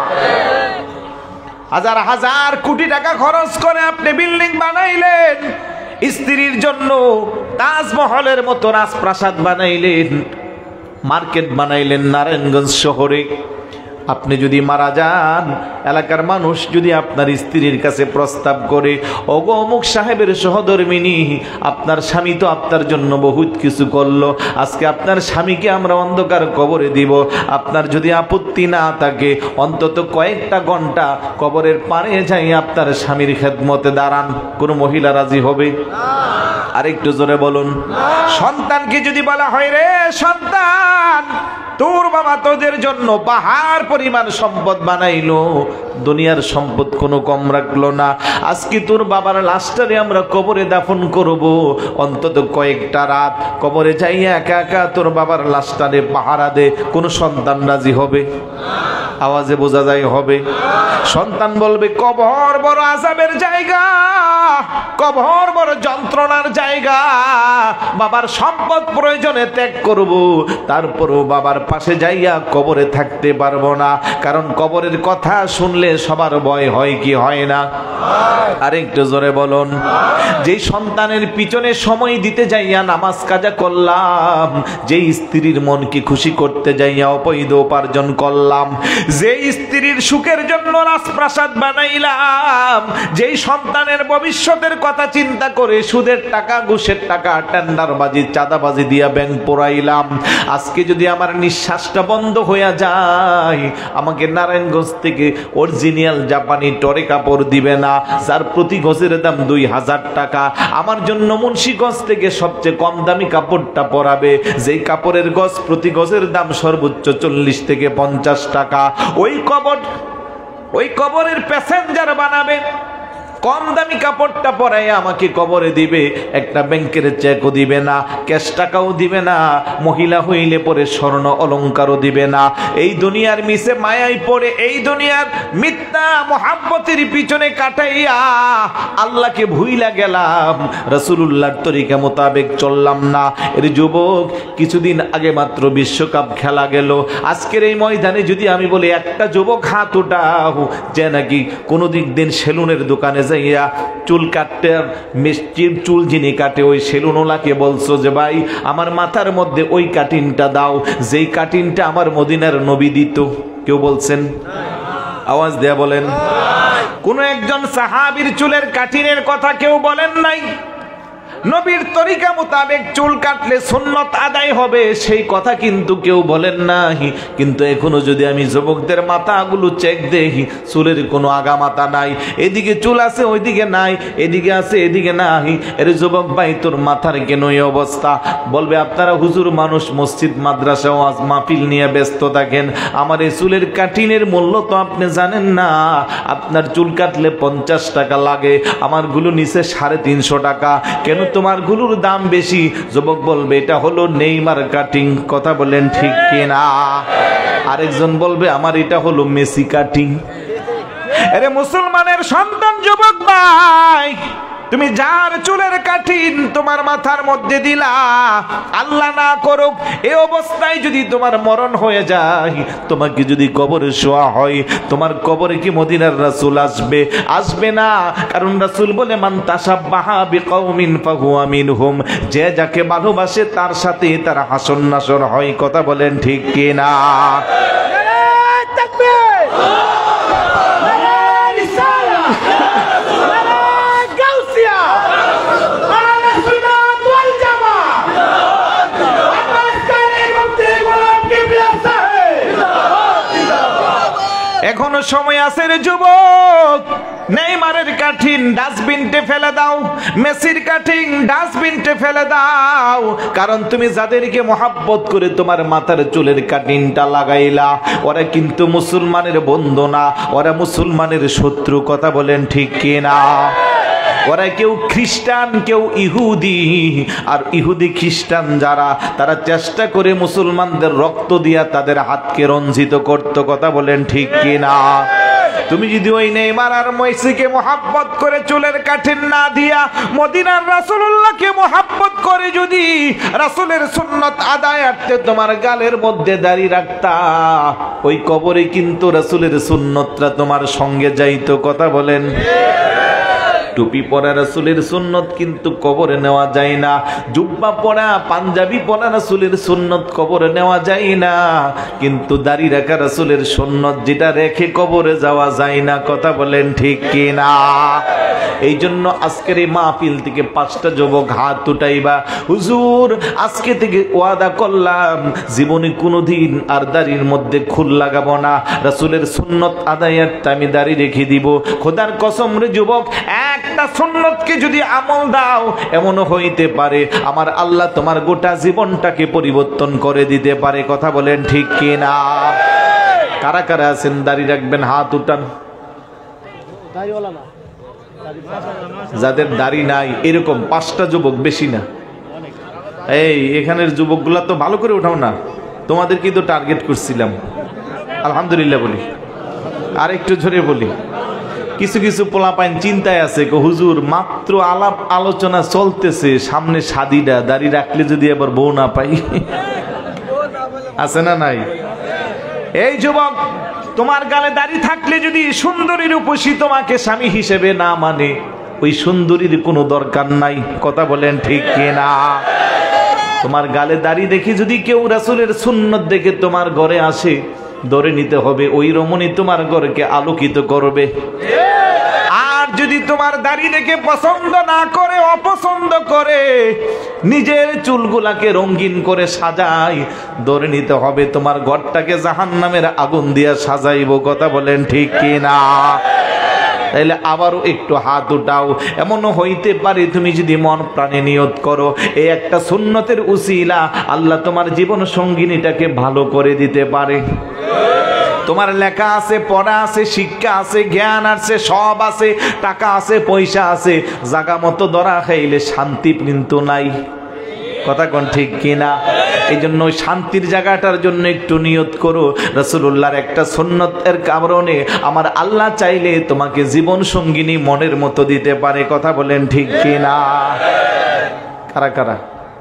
হাজার হাজার কোটি টাকা খরচ করে আপনি বিল্ডিং বানাইলেন, স্ত্রীর জন্য তাজমহলের মতো রাজপ্রাসাদ বানাইলেন, মার্কেট বানাইলেন নারায়ণগঞ্জ শহরে। আপনি যদি মারা যান, এলাকার মানুষ যদি আপনার স্ত্রীর কাছে প্রস্তাব করে, ওগো অমুক সাহেবের সহধর্মিনী, আপনার স্বামী তো আপনার জন্য বহুত কিছু করলো, আজকে আপনার স্বামীকে আমরা অন্ধকার কবরে দিব, আপনার যদি আপত্তি না থাকে অন্তত কয়েকটা ঘন্টা কবরের পাড়ে যাই আপনার স্বামীর খেদমতে দাঁড়ান, কোনো মহিলা রাজি হবে? আরেকটু জোরে বলুন। সন্তানকে যদি বলা হয়, রে সন্তান, তোর বাবা তোদের জন্য পাহাড় পরিমাণ সম্পদ বানাইলো, দুনিয়ার সম্পদ কোনো কম রাখলো না, আজকে তোর বাবার লাশটারে আমরা কবরে দাফন করব, অন্তত কয়েকটা রাত কবরে যাইয়া একা একা তোর বাবার লাশটারে পাহারা দে, কোন সন্তান রাজি হবে? আওয়াজে বোঝা যায় হবে। সন্তান বলবে, কবর বড় আযাবের জায়গা, কবর বড় যন্ত্রণার জায়গা, বাবার সম্পদ প্রয়োজনে ত্যাগ করব, তারপরও বাবার পাশে যাইয়া কবরে থাকতে পারবো না, কারণ কবরের কথা শুনলে সবার ভয় হয় কি হয় না? আরেকটু জোরে বলুন। যেই সন্তানের পিছনে সময় দিতে যাইয়া নামাজ কাজা করলাম, যেই স্ত্রীর মনকে খুশি করতে যাইয়া অবৈধ উপার্জন করলাম, যেই স্ত্রীর সুখের জন্য রাজপ্রাসাদ বানাইলাম, যেই সন্তানের ভবিষ্যতের কথা চিন্তা করে সুদের টাকা, ঘুষের টাকা, টেন্ডারবাজি, চাঁদাবাজি দিয়া ব্যাংক পোড়াইলাম, আজকে যদি আমার নিঃশ্বাসটা বন্ধ হয়ে যায়, আমাকে নারায়ণগঞ্জ থেকে অরিজিনাল জাপানি টরে কাপড় দিবে না, যার প্রতি গজের দাম দুই হাজার টাকা, আমার জন্য মুন্সিগঞ্জ থেকে সবচেয়ে কম দামি কাপড়টা পরাবে, যেই কাপড়ের গজ প্রতি গজের দাম সর্বোচ্চ চল্লিশ থেকে পঞ্চাশ টাকা, ওই কবর, ওই কবরের প্যাসেঞ্জার বানাবে, কম দামি কাপড়টা পরাইয়া আমাকে কবরে দিবে, একটা ব্যাংকের চেকও দিবে না, ক্যাশ টাকাও দিবে না, মহিলা হইলে পরে স্বর্ণ অলংকারও দিবে না। এই দুনিয়ার মিশে মায়ায় পড়ে, এই দুনিয়ার মিথ্যা মুহাব্বতের পিছনে কাটাইয়া আল্লাহকে ভুইলা গেলাম, রাসূলুল্লাহর তরিকা মোতাবেক চললাম না। এর যুবক, কিছুদিন আগে মাত্র বিশ্বকাপ খেলা গেল, আজকের এই ময়দানে যদি আমি বলি একটা যুবক হাত উঠাও যে নাকি কোনো দিক দিন সেলুনের দোকানে যাইয়া চুল কাটতে, মিষ্টির চুল যিনি কাটে ওই সেলুনওয়ালাকে বলছো যে ভাই আমার মাথার মধ্যে ওই কাটিংটা দাও, যেই কাটিংটা আমার মদিনার নবী দিত, কেউ বলছেন? আওয়াজ দেয়া বলেন। কোন একজন সাহাবীর চুলের কাটিনের কথা কেউ বলেন নাই। নবীর তরিকা মোতাবেক চুল কাটলে সুন্নত আদায় হবে, সেই কথা কিন্তু কেউ বলেন নাই। কিন্তু এখনো যদি আমি যুবকদের মাথাগুলো চেক দেখি, চুলের কোনো আগা মাথা নাই, এদিকে চুল আছে ওইদিকে নাই, এদিকে আছে এদিকে নাই। এর যুবক ভাই তোর মাথার কেন এই অবস্থা? বলবে আপনারা হুজুর মানুষ মসজিদ মাদ্রাসা ওয়াজ মাহফিল নিয়ে ব্যস্ত থাকেন, আমার এই চুলের কাটিনের মূল্য তো আপনি জানেন না। আপনার চুল কাটলে পঞ্চাশ টাকা লাগে, আমার গুলো নিচে সাড়ে তিনশো টাকা, কেন তোমার গুলোর দাম বেশি? যুবক বলবে এটা হলো নেইমার কাটিং, কথা বলেন ঠিক কিনা? আরেকজন বলবে আমার এটা হলো মেসি কাটিং। আরে মুসলমানের সন্তান যুবক ভাই, তুমি যার চুলের কাটিন তোমার মাথার মধ্যে দিলা, আল্লাহ না করুক এই অবস্থায় যদি তোমার মরণ হয়ে যায়, তোমাকে যদি কবরে শোয়া হয়, তোমার কবরে কি মদিনার রাসূল আসবে? আসবে না। কারণ রাসূল বলে মান তাশাব্বাহা বিকওমিন ফাহুয়া মিনহুম, যে যাকে ভালোবাসে তার সাথে তার হাসর নাসর হয়, কথা বলেন ঠিক কিনা? এখনো সময় আছে রে যুবক, নেইমারের কাঠিন ডাস্টবিনতে ফেলে দাও, মেসির কাঠিন ডাস্টবিনতে ফেলে দাও। কারণ তুমি যাদেরকে মহাব্বত করে তোমার মাথার চুলের কাটিনটা লাগাইলা, ওরা কিন্তু মুসলমানের বন্ধু না, ওরা মুসলমানের শত্রু, কথা বলেন ঠিক কিনা? ওরা কেউ খ্রিস্টান, কেউ ইহুদি। আর ইহুদি খ্রিস্টান যারা, তারা চেষ্টা করে মুসলমানদের রক্ত দিয়া তাদের হাতকে রঞ্জিত করত, কথা বলেন ঠিক কিনা? তুমি যদি ওই নেইমার আর মেসিকে মহাব্বত করে চুলের কাঠিন না দিয়া মদিনার রাসূলুল্লাহকে মহাব্বত করে যদি রাসূলের সুন্নত আদায়ার্থে তোমার গালের মধ্যে দাড়ি রাখতা, ওই কবরে কিন্তু রাসূলের সুন্নতটা তোমার সঙ্গে যাইতো, কথা বলেন। টুপি পরা রাসূলের সুন্নত কিন্তু কবরে নেওয়া যায় না, জুব্বা পরা পাঞ্জাবি পরা রাসূলের সুন্নত কবরে নেওয়া যায় না, কিন্তু দাড়ি রাখা রাসূলের সুন্নত যেটা রেখে কবরে যাওয়া যায় না, কথা বলেন ঠিক কিনা? এই জন্য আজকের এই মাহফিল থেকে পাঁচটা যুবক হাত উঠাইবা, হুজুর আজকে থেকে ওয়াদা করলাম জীবনে কোনোদিন আর দাড়ির মধ্যে খুল লাগাবো না, রাসূলের সুন্নত আদায়ের আমি দাড়ি রেখে দিব। খোদার কসম রে যুবক, একটা সুন্নতকে যদি আমল দাও, এমনও হইতে পারে আমার আল্লাহ তোমার গোটা জীবনটাকে পরিবর্তন করে দিতে পারে, কথা বলেন ঠিক কিনা? কারা কারা আছেন দাড়ি রাখবেন হাত উঠান। যাদের দাড়ি নাই এরকম পাঁচটা যুবক, বেশি না। এই এখানের যুবকগুলা তো ভালো করে উঠাও না, তোমাদেরকে তো টার্গেট করছিলাম। আলহামদুলিল্লাহ বলি, আর একটু জোরে বলি। কিছু কিছু পোলাপাইন চিন্তায় আছে, হুজুর মাত্র আলাপ আলোচনা চলতেছে, সামনে শাদিটা, দাড়ি রাখলে যদি আবার বউ না পাই, আছে না নাই? এই যুবক, তোমার গালে দাড়ি থাকলে যদি সুন্দরী রূপসী তোমাকে স্বামী হিসেবে না মানে, ওই সুন্দরীর কোনো দরকার নাই, কথা বলেন ঠিক কিনা? তোমার গালে দাড়ি দেখে যদি কেউ রাসূলের সুন্নত দেখে তোমার ঘরে আসে, ধরে নিতে হবে ওই রমণী তোমার ঘরকে আলোকিত করবে। আর যদি তোমার দাড়ি দেখে পছন্দ না করে, অপছন্দ করে, নিজের চুলগুলাকে রঙিন করে সাজায়, ধরে নিতে হবে তোমার ঘরটাকে জাহান্নামের আগুন দিয়ে সাজাইব, কথা বলেন ঠিক কিনা? তাইলে আবারও একটু হাত উঠাও। এমনও হইতে পারে তুমি যদি মন প্রাণে নিয়ত করো, এই একটা সুন্নতের উসিলা আল্লাহ তোমার জীবন সঙ্গিনীটাকে ভালো করে দিতে পারে। তোমার লেখা আছে, পড়া আছে, শিক্ষা আছে, জ্ঞান আছে, সব আছে, টাকা আছে, পয়সা আছে, জাগা মতো ধরা খাইলে শান্তি কিন্তু নাই। কথা কোন ঠিক কিনা? এই জন্য শান্তির জায়গাটার জন্য একটু নিয়ত করো। রাসূলুল্লাহর একটা সুন্নতের কারণে আমার আল্লাহ চাইলে তোমাকে জীবন সঙ্গিনী মনের মতো দিতে পারে। কথা বলেন ঠিক কিনা? কারা কারা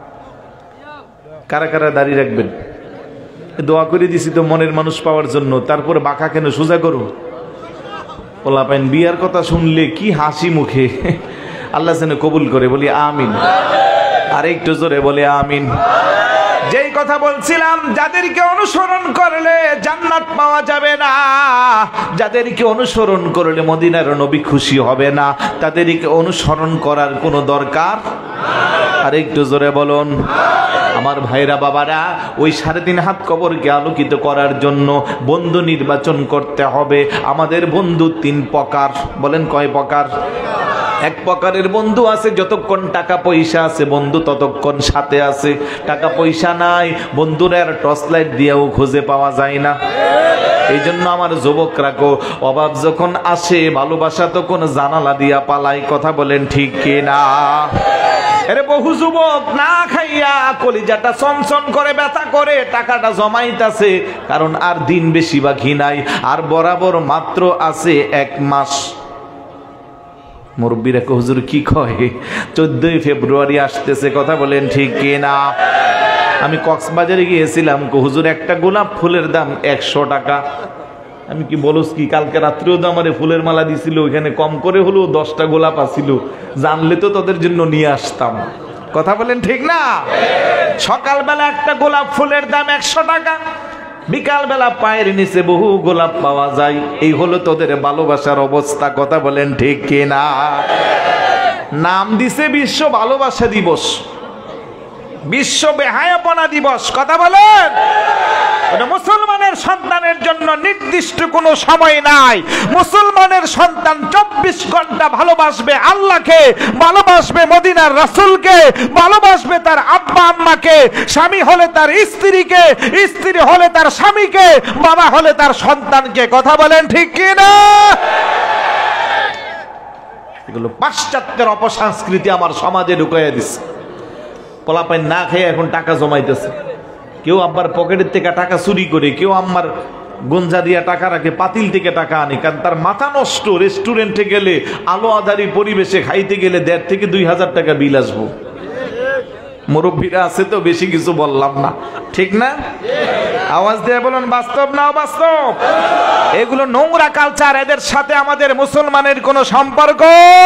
কারা কারা দাঁড়িয়ে রাখবেন? দোয়া করে দিছি তো মনের মানুষ পাওয়ার জন্য। তারপরে বাঁকা কেন, সোজা করো। পোলাপাইন বিয়ার কথা শুনলে কি হাসি মুখে, আল্লাহ যেন কবুল করে, বলি আমিন। আর একটু জোরে বলে আমিন। যেই কথা বলছিলাম, যাদেরকে অনুসরণ করলে জান্নাত পাওয়া যাবে না, যাদেরকে অনুসরণ করলে মদিনার নবী খুশি হবে না, তাদেরকে অনুসরণ করার কোনো দরকার। আর একটু জোরে বলুন। আমার ভাইরা বাবারা, ওই সাড়ে তিন হাত কবরকে আলোকিত করার জন্য বন্ধু নির্বাচন করতে হবে। আমাদের বন্ধু তিন প্রকার। বলেন কয় প্রকার? এক প্রকারের বন্ধু আছে যতক্ষণ টাকা পয়সা আছে বন্ধু ততক্ষণ সাথে আছে, টাকা পয়সা নাই বন্ধুরা আর টর্চ লাইট দিয়েও খুঁজে পাওয়া যায় না। এই জন্য আমার যুবকরা কো, অভাব যখন আসে ভালোবাসা তখন জানালা দিয়া পালাই। কথা বলেন ঠিক কিনা? আরে বহু যুবক না খাইয়া কলিজাটা চনচন করে, ব্যথা করে, টাকাটা জমাইতাছে, কারণ আর দিন বেশি বাকি নাই, আর বরাবর মাত্র আছে এক মাস। মুরব্বীরা কো, হুজুর কি কয়? চোদ্দই ফেব্রুয়ারি আসতেছে। কথা বলেন ঠিক কিনা? আমি কক্সবাজারে গিয়েছিলাম, কো হুজুর একটা গোলাপ ফুলের দাম একশো টাকা। আমি কি বলস কি, কালকে রাত্রেও তো আমার ফুলের মালা দিছিল, ওইখানে কম করে হলেও দশটা গোলাপ আসিল, জানলে তো তোদের জন্য নিয়ে আসতাম। কথা বলেন ঠিক না? সকালবেলা একটা গোলাপ ফুলের দাম একশো টাকা, বিকাল বেলা পায়ের নিচে বহু গোলাপ পাওয়া যায়। এই হলো তোদের ভালোবাসার অবস্থা। কথা বলেন ঠিক কিনা? নাম দিছে বিশ্ব ভালোবাসা দিবস, বিশ্ব বেহায়াপনা দিবস। কথা বলেন। মুসলমানের সন্তানের জন্য নির্দিষ্ট কোনো সময় নাই। মুসলমানের সন্তান চব্বিশ ঘন্টা ভালোবাসবে আল্লাহকে, ভালোবাসবে মদিনার রাসূলকে, ভালোবাসবে তার আব্বা আম্মাকে, স্বামী হলে তার স্ত্রীকে, স্ত্রী হলে তার স্বামীকে, বাবা হলে তার সন্তানকে। কথা বলেন ঠিক কিনা? এগুলো পাশ্চাত্যের অপসংস্কৃতি আমার সমাজে ঢুকাইয়া দিচ্ছে। পোলাপাইন না খেয়ে এখন টাকা জমাইতেছে, কেউ আব্বার পকেটের থেকে টাকা চুরি করে, কেউ আম্মার গঞ্জা দিয়া টাকা রাখে, পাতিল থেকে টাকা আনে, কারণ তার মাথা নষ্ট। রেস্টুরেন্টে গেলে আলো আধারি পরিবেশে খাইতে গেলে দেড় থেকে দুই হাজার টাকা বিল আসবো। মুরব্বীরা আছে তো, বেশি কিছু বললাম না, ঠিক না? আওয়াজ দিয়ে বলুন বাস্তব না অবাস্তব? এগুলো নোংরা কালচার, এদের সাথে আমাদের মুসলমানের কোনো সম্পর্ক।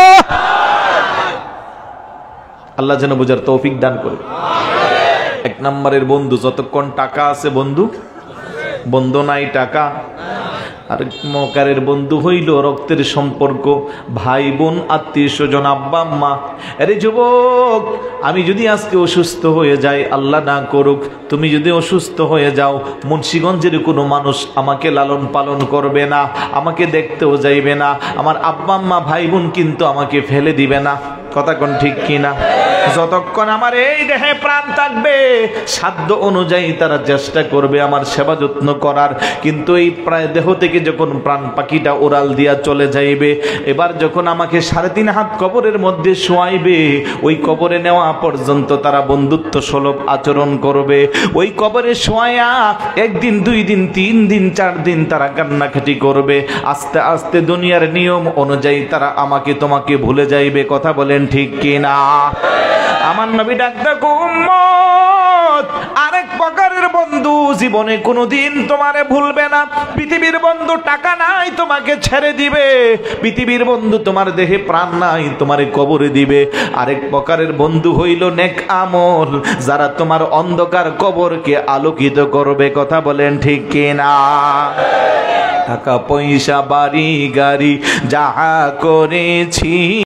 আল্লাহ যেন বুঝার তৌফিক দান করে। এক নম্বরের বন্ধু, যতক্ষণ টাকা আছে বন্ধু, বন্ধু নাই টাকা। আর মকারের বন্ধু হইল রক্তের সম্পর্ক, ভাই বোন, আত্মীয় স্বজন, আব্বা আম্মা। আরে যুবক, আমি যদি আজকে অসুস্থ হয়ে যাই, আল্লাহ না করুক, তুমি যদি অসুস্থ হয়ে যাও, মুন্সিগঞ্জের কোনো মানুষ আমাকে লালন পালন করবে না, আমাকে দেখতেও যাইবে না, আমার আব্বা আম্মা ভাই বোন কিন্তু আমাকে ফেলে দিবে না। কথা কোন ঠিক কিনা? যতক্ষণ আমার এই দেহে প্রাণ থাকবে সাধ্য অনুযায়ী তারা চেষ্টা করবে আমার সেবা যত্ন করার, কিন্তু এই প্রায় দেহ থেকে যখন প্রাণ পাখিটা ওরাল দিয়া চলে যাইবে, এবার যখন আমাকে সাড়ে তিন হাত কবরের মধ্যে শোয়াইবে, ওই কবরে নেওয়া পর্যন্ত তারা বন্ধুত্ব সুলভ আচরণ করবে। ওই কবরে শোয়া একদিন, দুই দিন, তিন দিন, চার দিন তারা কান্নাকাটি করবে। আস্তে আস্তে দুনিয়ার নিয়ম অনুযায়ী তারা আমাকে তোমাকে ভুলে যাইবে। কথা বলেন ঠিক কিনা? আমার নবী ডাক্তার উম্মত, আরেক প্রকারের বন্ধু জীবনে কোনোদিন তোমারে ভুলবে না। পৃথিবীর বন্ধু টাকা নাই তোমাকে ছেড়ে দিবে, পৃথিবীর বন্ধু তোমার দেহে প্রাণ নাই তোমারে কবরে দিবে। আরেক প্রকারের বন্ধু হইল নেক আমল, যারা তোমার অন্ধকার কবরকে আলোকিত করবে। কথা বলেন ঠিক কিনা? টাকা পয়সা বাড়ি গাড়ি যাহা করেছি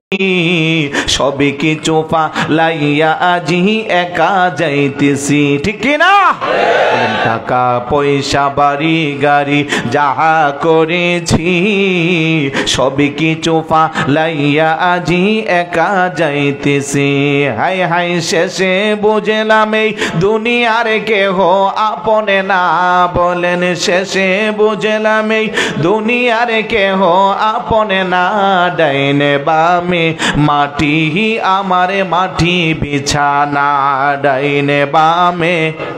সবে কিছু পালাইয়া আজি একা যাইতেছি, ঠিক কি না? টাকা পয়সা বাড়ি গাড়ি যাহা করেছি সবে কিছু পালাইয়া আজি একা যাইতেছি। হাই হাই শেষে বুঝলাম এই দুনিয়ার কেহ আপনে না, বলেন শেষে বুঝলাম এই দুনিয়ার কেহ আপনে না। ডাইনে বামে মাটি আমারে মাটি বিছানা, ডাইনে বামে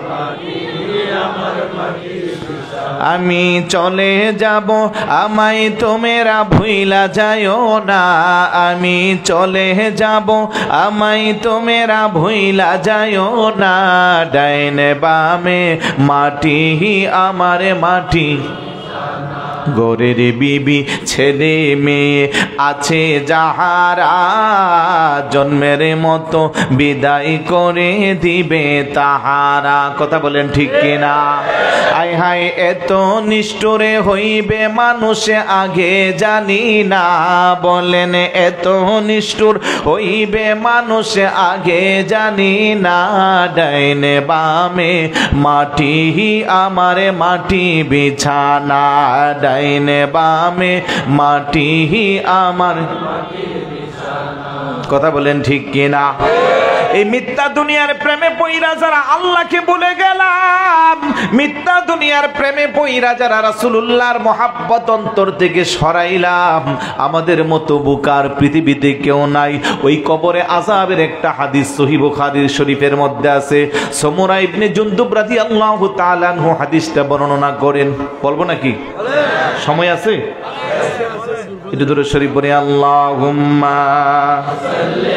আমি চলে যাব আমায় তোমরা ভুইলা যাইও না, আমি চলে যাব আমায় তোমরা ভুইলা যাইও না। ডাইনে বামে মাটি আমারে মাটি, গোরের বিবি ছেলে মেয়ে আছে যাহারা জন্মের মতো বিদায় করে দিবে তাহারা। কথা বলেন ঠিক কিনা? আয় হায় এত নিষ্ঠুরে হইবে মানুষে আগে জানি না, বলেন এত নিষ্ঠুর হইবে মানুষে আগে জানি না। ডাইনে বামে মাটি আমারে মাটি বিছানা, ডাইনে বামে মাটি আমার। কথা বলেন ঠিক কিনা? এই মিথ্যা দুনিয়ার প্রেমে পইরা যারা আল্লাহকে ভুলে গেলাম, মিথ্যা দুনিয়ার প্রেমে পইরা যারা রাসূলুল্লাহর মহাব্বত অন্তর থেকে সরাইলাম, আমাদের মতো বুকার পৃথিবীতে কেউ নাই। ওই কবরে আযাবের একটা হাদিস সহিহ বুখারী শরীফের মধ্যে আছে। সমুরা ইবনে জুনদুব রাদিয়াল্লাহু তাআলা আনহু হাদিসটা বর্ণনা করেন। বলবো নাকি? সময় আছে? একটু দূরে শরীফ পড়ে আল্লাহুম্মা সাল্লি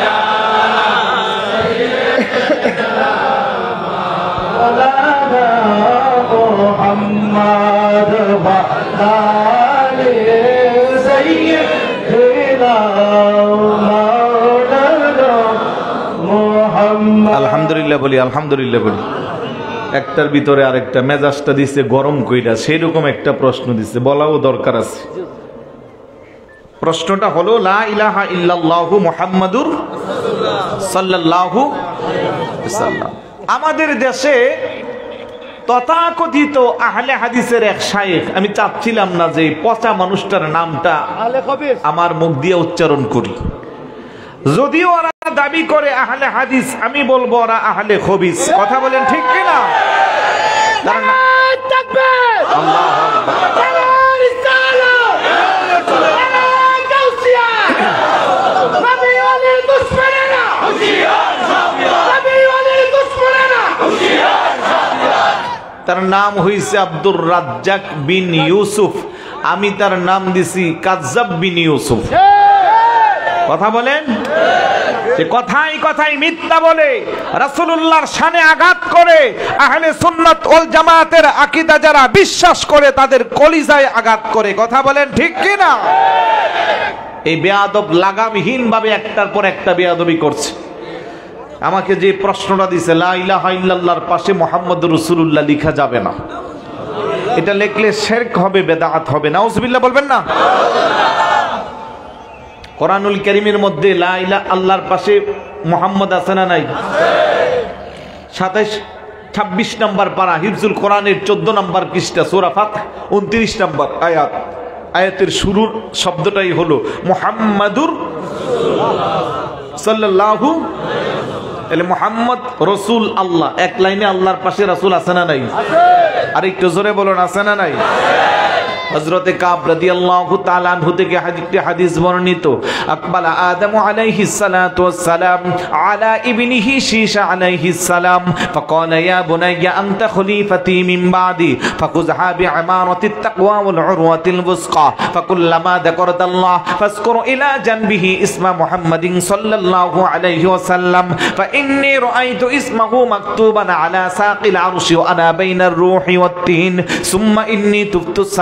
আলহামদুলিল্লাহ বলি, আলহামদুলিল্লাহ বলি। একটার ভিতরে আরেকটা মেজাজটা দিচ্ছে গরম কইরা, সেই রকম একটা প্রশ্ন দিচ্ছে, বলাও দরকার আছে। প্রশ্নটা হলো লা ইলাহা ইল্লাল্লাহু মুহাম্মাদুর সাল্লাল্লাহু আলাইহি ওয়াসাল্লাম। আমাদের দেশে তথাকথিত আহলে হাদিসের এক শায়েখ, আমি চাচ্ছিলাম না যে পচা মানুষটার নামটা আমার মুখ দিয়ে উচ্চারণ করি, যদিও ওরা দাবি করে আহলে হাদিস, আমি বলবো ওরা আহলে খবিস। কথা বলেন ঠিক কিনা? তার নাম হইছে আব্দুর রাজ্জাক বিন ইউসুফ, আমি তার নাম দিছি কাজ্জাব বিন ইউসুফ। কথা বলেন? যে কথাই কথাই মিথ্যা বলে, রাসূলুল্লাহর শানে আঘাত করে, আহলে সুন্নাত ওয়াল জামাতের আকীদা যারা বিশ্বাস করে তাদের কলিজায় আঘাত করে। কথা বলেন ঠিক কি না? এই বেয়াদব লাগামহীন ভাবে একটার পর একটা বেয়াদবি করছে। আমাকে যে প্রশ্নটা দিছে লা ইলাহা ইল্লাল্লাহর পাশে মুহাম্মদুর রাসূলুল্লাহ লেখা যাবে না, এটা লিখলে শিরক হবে, বিদআত হবে। নাউজুবিল্লাহ বলবেন না? কোরআনুল কারীমের মধ্যে লা ইলাহা আল্লাহর পাশে মুহাম্মদ আছে না নাই? সাতাইশ ছাব্বিশ নম্বর পারা হিফজুল কোরআনের চোদ্দ নম্বর পৃষ্ঠা সূরা ফাতহ উনত্রিশ নম্বর আয়াত। আয়াতের শুরুর শব্দটাই হলো মুহাম্মাদুর সাল্লাল্লাহু আলাইহি মুহাম্মদ রাসূল আল্লাহ। এক লাইনে আল্লাহর পাশে রাসূল আছে না নাই? আর একটু জোরে বলুন, আছে না নাই? হযরতে কাব রাদিয়াল্লাহু তাআলা আনহু থেকে একটি হাদিস বর্ণিত, আকবালা আদম আলাইহিস সালাতু ওয়াস সালাম আলা ইবনিহি শীশা আলাইহিস সালাম ফাকালা ইয়া বুনাইয়া আনতা খলিফাতি মিন বাদি ফাকুযহা বি'ইমারাতিত তাকওয়া ওয়াল উরওয়াতিল বুসকা ফাকুল্লামা যাকারতাল্লাহ ফাজকুর ইলা জানবিহি ইসমা মুহাম্মাদিন সাল্লাল্লাহু আলাইহি ওয়াসাল্লাম ফাইন্নী রাআইতু ইসমাহু মাকতুবান আলা সাকিল আরশি ওয়া আনা বাইনার রূহি ওয়াত তিন সুম্মা ইন্নী তুবতু সামাওয়া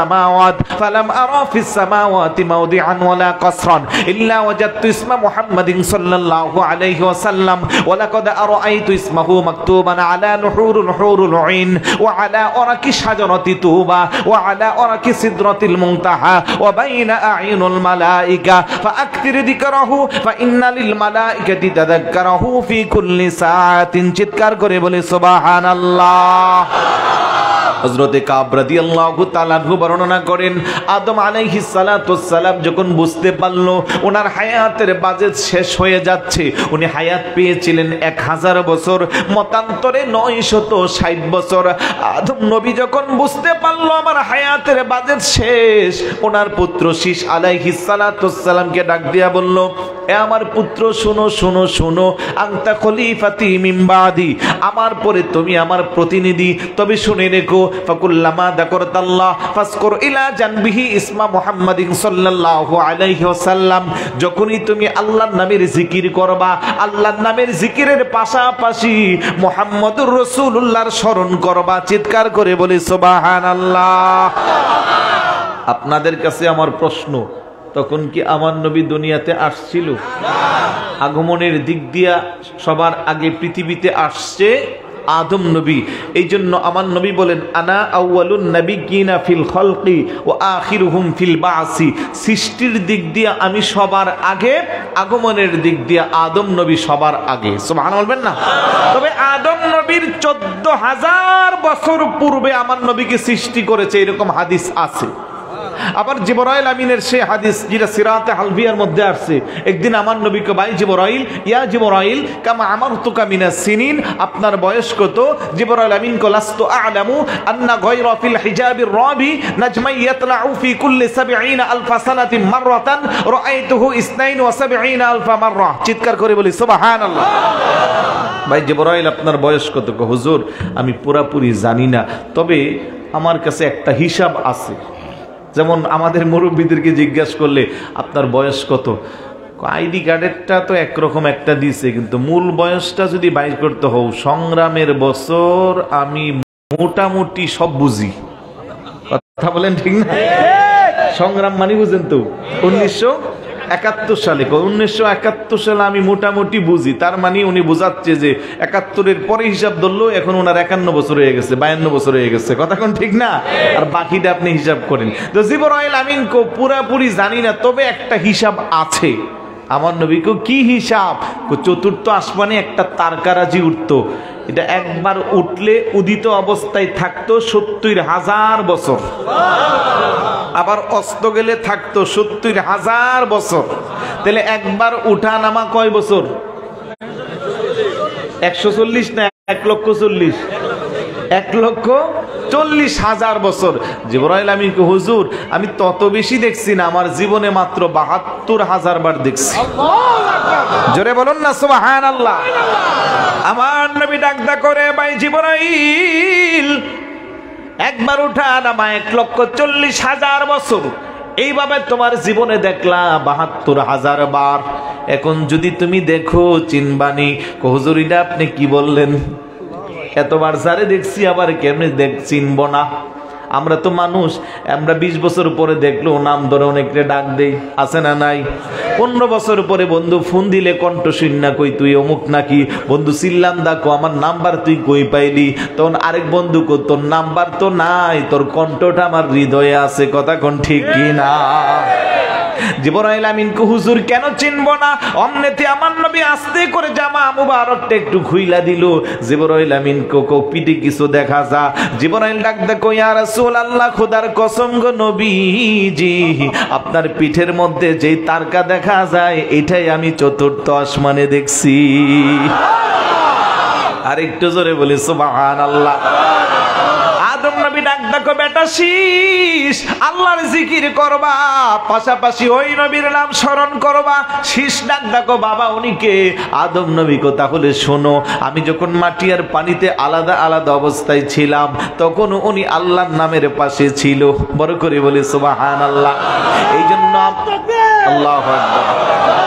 السماوات فلم أرى في السماوات موضعا ولا قصرا إلا وجدت اسم محمد صلى الله عليه وسلم ولقد أرأيت اسمه مكتوبا على نحور الحور العين وعلى أرك شجرة توبة وعلى أرك سدرة المنتهى وبين أعين الملائكة فأكثر ذكره فإن للملائكة تذكره في كل ساعة চিৎকার করে বলে সুবহানাল্লাহ। হযরতে কাব রাদিয়াল্লাহু তাআলা আনহু বর্ণনা করেন আদম আলাইহিস সালাতু ওয়াস সালাম যখন বুঝতে পারল ওনার হায়াতের বাজেট শেষ হয়ে যাচ্ছে, উনি হায়াত পেয়েছিলেন এক হাজার বছর, মতান্তরে নয়শত ষাট বছর। আদম নবী যখন বুঝতে পারল আমার হায়াতের বাজেট শেষ, ওনার পুত্র শীষ আলাইহিস সালাতু ওয়াস সালামকে ডাক দিয়া বলল, এ আমার পুত্র শোনো শোনো শোনো, আনতা খলিফাতি মিন বাদি, আমার পরে তুমি আমার প্রতিনিধি, তবে শুনে রেখো ফাকুল্লামা যাকারতাল্লাহ ফাজকুর ইলা জানবিহি ইসমা মুহাম্মাদিন সাল্লাল্লাহু আলাইহি ওয়াসাল্লাম, যখনই তুমি আল্লাহর নামের জিকির করবা, আল্লাহর নামের জিকিরের পাশাপাশি মুহাম্মদুর রাসূলুল্লাহর স্মরণ করবা। চিৎকার করে বলি সুবহানাল্লাহ। আপনাদের কাছে আমার প্রশ্ন, তখন কি আমার নবী দুনিয়াতে আসছিল? আগমনের দিক দিয়া সবার আগে পৃথিবীতে আসছে আদম নবী। এই জন্য আমার নবী বলেন আনা আউয়ালুন নাবিয়্যিনা ফিল খালকি ওয়া আখিরুহুম ফিল বাসি, সৃষ্টির দিক দিয়ে আমি সবার আগে, আগমনের দিক দিয়ে আদম নবী সবার আগে। সুবহানাল্লাহ বলবেন না? তবে আদম নবীর চোদ্দ হাজার বছর পূর্বে আমার নবীকে সৃষ্টি করেছে এরকম হাদিস আছে। আবার জিবরাইল আমিনের সে হাদিস যেটা সিরাতে হালবিয়ার মধ্যে আসছে, একদিন আমার নবীকে ভাই জিবরাইল, ইয়া জিবরাইল কামা আমারতুকা মিনাস সিনিন, আপনার বয়স কত? জিবরাইল আমিন কো লাস্তু আ'লামু আন্না গায়রা ফিল হিজাবির রাবি নাজমান ইয়াতলাউ ফি কুল্লি সাবঈনা আলফা সানাতিন মাররাতান রাআইতুহু ইসনাইন ওয়া সাবঈনা আলফা মাররা। চিৎকার করে বলি সুবহানাল্লাহ। ভাই জিবরাইল আপনার বয়স কত? কো হুজুর আমি পুরাপুরি জানি না, তবে আমার কাছে একটা হিসাব আছে। যেমন আমাদের মুরব্বীদেরকে জিজ্ঞাসা করলে আপনার বয়স কত, আইডি কার্ডেরটা তো একরকম একটা দিছে, কিন্তু মূল বয়সটা যদি বাইর করতে হও, সংগ্রামের বছর আমি মোটামুটি সব বুঝি। কথা বলেন ঠিক না? সংগ্রাম মানে বুঝেন তো উনিশশো একাত্তর সালে, উনিশশো একাত্তর সালে আমি মোটামুটি বুঝি, তার মানে উনি বোঝাচ্ছে যে একাত্তরের পরে হিসাব ধরলো এখন ওনার একান্ন বছর হয়ে গেছে, বায়ান্ন বছর হয়ে গেছে। কথা কোন ঠিক না? আর বাকিটা আপনি হিসাব করেন। তো জিবরাইল আমিন কো পুরাপুরি জানি না, তবে একটা হিসাব আছে। আমার নবীকে কি হিসাব? চতুর্থ আসমানে একটা তারকারাজি উঠতো, এটা একবার উঠলে উদিত অবস্থায় থাকতো সত্তর হাজার বছর, আবার অস্ত গেলে থাকতো সত্তর হাজার বছর। তাহলে একবার উঠা নামা কয় বছর? একশো চল্লিশ না এক লক্ষ চল্লিশ? এক লক্ষ চল্লিশ হাজার বছর। জিবরাইল আমিন কো হুজুর আমি তত বেশি দেখছি না, আমার জীবনে মাত্র বাহাত্তর হাজার বার দেখছি। জোরে বলুন না সুবহানাল্লাহ। আমার নবী ডাকদা করে ভাই জিবরাইল একবার উঠা নামা এক লক্ষ চল্লিশ হাজার বছর, এইভাবে তোমার জীবনে দেখলা বাহাত্তর হাজার বার। এখন যদি তুমি দেখো চিনবানি। হুজুর এটা আপনি কি বললেন? এতবার যারে দেখছি আবার কেমনে দেখ চিনব না? আমরা তো মানুষ, আমরা বিশ বছর পরে দেখলো নাম ধরে অনেকটা ডাক দেই, আছে না নাই? পনেরো বছর পরে বন্ধু ফোন দিলে কণ্ঠ শুন কই তুই অমুক নাকি, বন্ধু চিল্লাম দেখো আমার নাম্বার তুই কই পাইলি, তখন আরেক বন্ধু কো তোর নাম্বার তো নাই, তোর কণ্ঠটা আমার হৃদয়ে আছে। কথা কোন ঠিক কি না? জিবরাইল আমিন কো হুজুর কেন চিনব না? অমনেতে আমার নবী আস্তে করে জামা মুবারকটা একটু খুইলা দিল। জিবরাইল আমিন কো কো পিঠে কিছু দেখা যা। জিবরাইল ডাক দেখো ইয়া রাসূলুল্লাহ খোদার কসম গো নবীজি, আপনার পিঠের মধ্যে যেই তারকা দেখা যায় এটাই আমি চতুর্থ আসমানে দেখছি। আর একটু জোরে বলি সুবহানাল্লাহ। আদম নবী ডাক দেখো বেটা শীষ আল্লাহর জিকির করবা, পাশাপাশি ওই নবীর নাম স্মরণ করবা। শীষ ডাক দেখো বাবা উনিকে? আদম নবী কো তাহলে শোনো, আমি যখন মাটি আর পানিতে আলাদা আলাদা অবস্থায় ছিলাম তখন উনি আল্লাহর নামের পাশে ছিল। বড় করে বলি সুবহানাল্লাহ। এই জন্য আল্লাহু আকবার।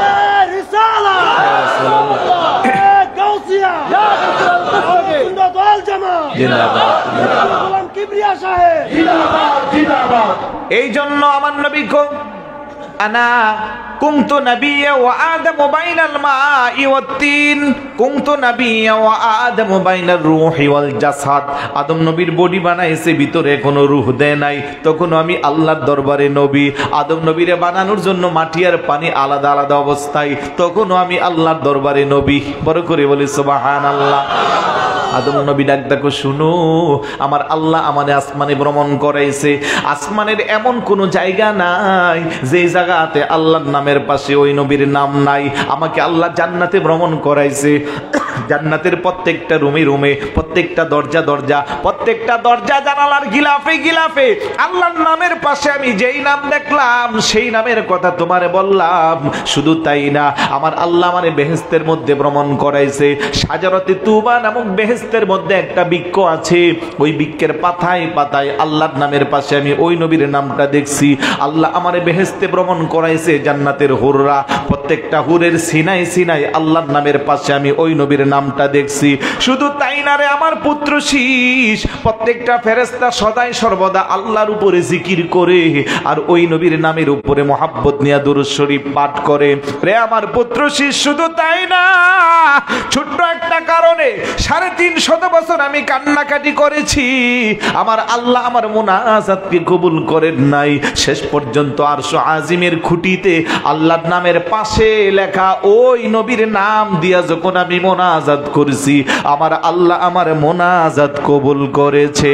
কিবরিয়া সাহেব জিন্দাবাদ জিন্দাবাদ। এই জন্য আমার নবী কো আনা কুনতু নাবিয়্যা ওয়া আদামু বাইনাল মাই ওয়াত তিন, কুনতু নাবিয়্যা ওয়া আদামু বাইনার রূহি ওয়াল জাসাদ। আদম নবীর বডি বানাইছে, ভিতরে কোনো রূহ দেয় নাই, তখন আমি আল্লাহর দরবারে নবী। আদম নবীরে বানানোর জন্য মাটি আর পানি আলাদা আলাদা অবস্থায়, তখনও আমি আল্লাহর দরবারে নবী। বড় করে বলি সুবহানাল্লাহ। আদম নবী ডাক দেখো, শুনো, আমার আল্লাহ আমাদের আসমানে ভ্রমণ করাইছে। আসমানের এমন কোন জায়গা নাই যে জায়গাতে আল্লাহর নামের পাশে ওই নবীর নাম নাই। আমাকে আল্লাহ জান্নাতে ভ্রমণ করাইছে। জান্নাতের প্রত্যেকটা রুমে রুমে, প্রত্যেকটা দরজা দরজা, প্রত্যেকটা দরজা জানালার গিলাফে গিলাফে আল্লাহর নামের পাশে আমি যেই নাম দেখলাম সেই নামের কথা তোমারে বললাম। শুধু তাই না, আমার আল্লাহ আমারে বেহেশতের মধ্যে ভ্রমণ করাইছে। শাজারাতে তুবা নামক বেহেশতের মধ্যে একটা বৃক্ষ আছে, ওই বৃক্ষের পাতায় পাতায় আল্লাহর নামের পাশে আমি ওই নবীর নামটা দেখছি। আল্লাহ আমারে বেহেশতে ভ্রমণ করাইছে। জান্নাতের হুররা, প্রত্যেকটা হুরের সিনাই সিনাই আল্লাহর নামের পাশে আমি ওই নবীর নামটা দেখছি। শুধু তাই না রে আমার পুত্র শীষ, প্রত্যেকটা ফেরেশতা সদাই সর্বদা আল্লাহর উপরে জিকির করে আর ওই নবীর নামের উপরে মহাব্বত নিয়ে দুরূদ শরীফ পাঠ করে। রে আমার পুত্র শীষ, শুধু তাই না, ছোট্ট একটা কারণে সাড়ে তিন শত বছর আমি কান্নাকাটি করেছি। আমার আল্লাহ আমার মুনাজাতকে কবুল করেন নাই। শেষ পর্যন্ত আরশ আজিমের খুঁটিতে আল্লাহর নামের পাশে লেখা ওই নবীর নাম দিয়া যখন আমি মোনাজাত করেছি, আমার আল্লাহ আমার মোনাজাত কবুল করেছে।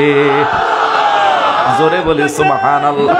জোরে বলি সুবহানাল্লাহ।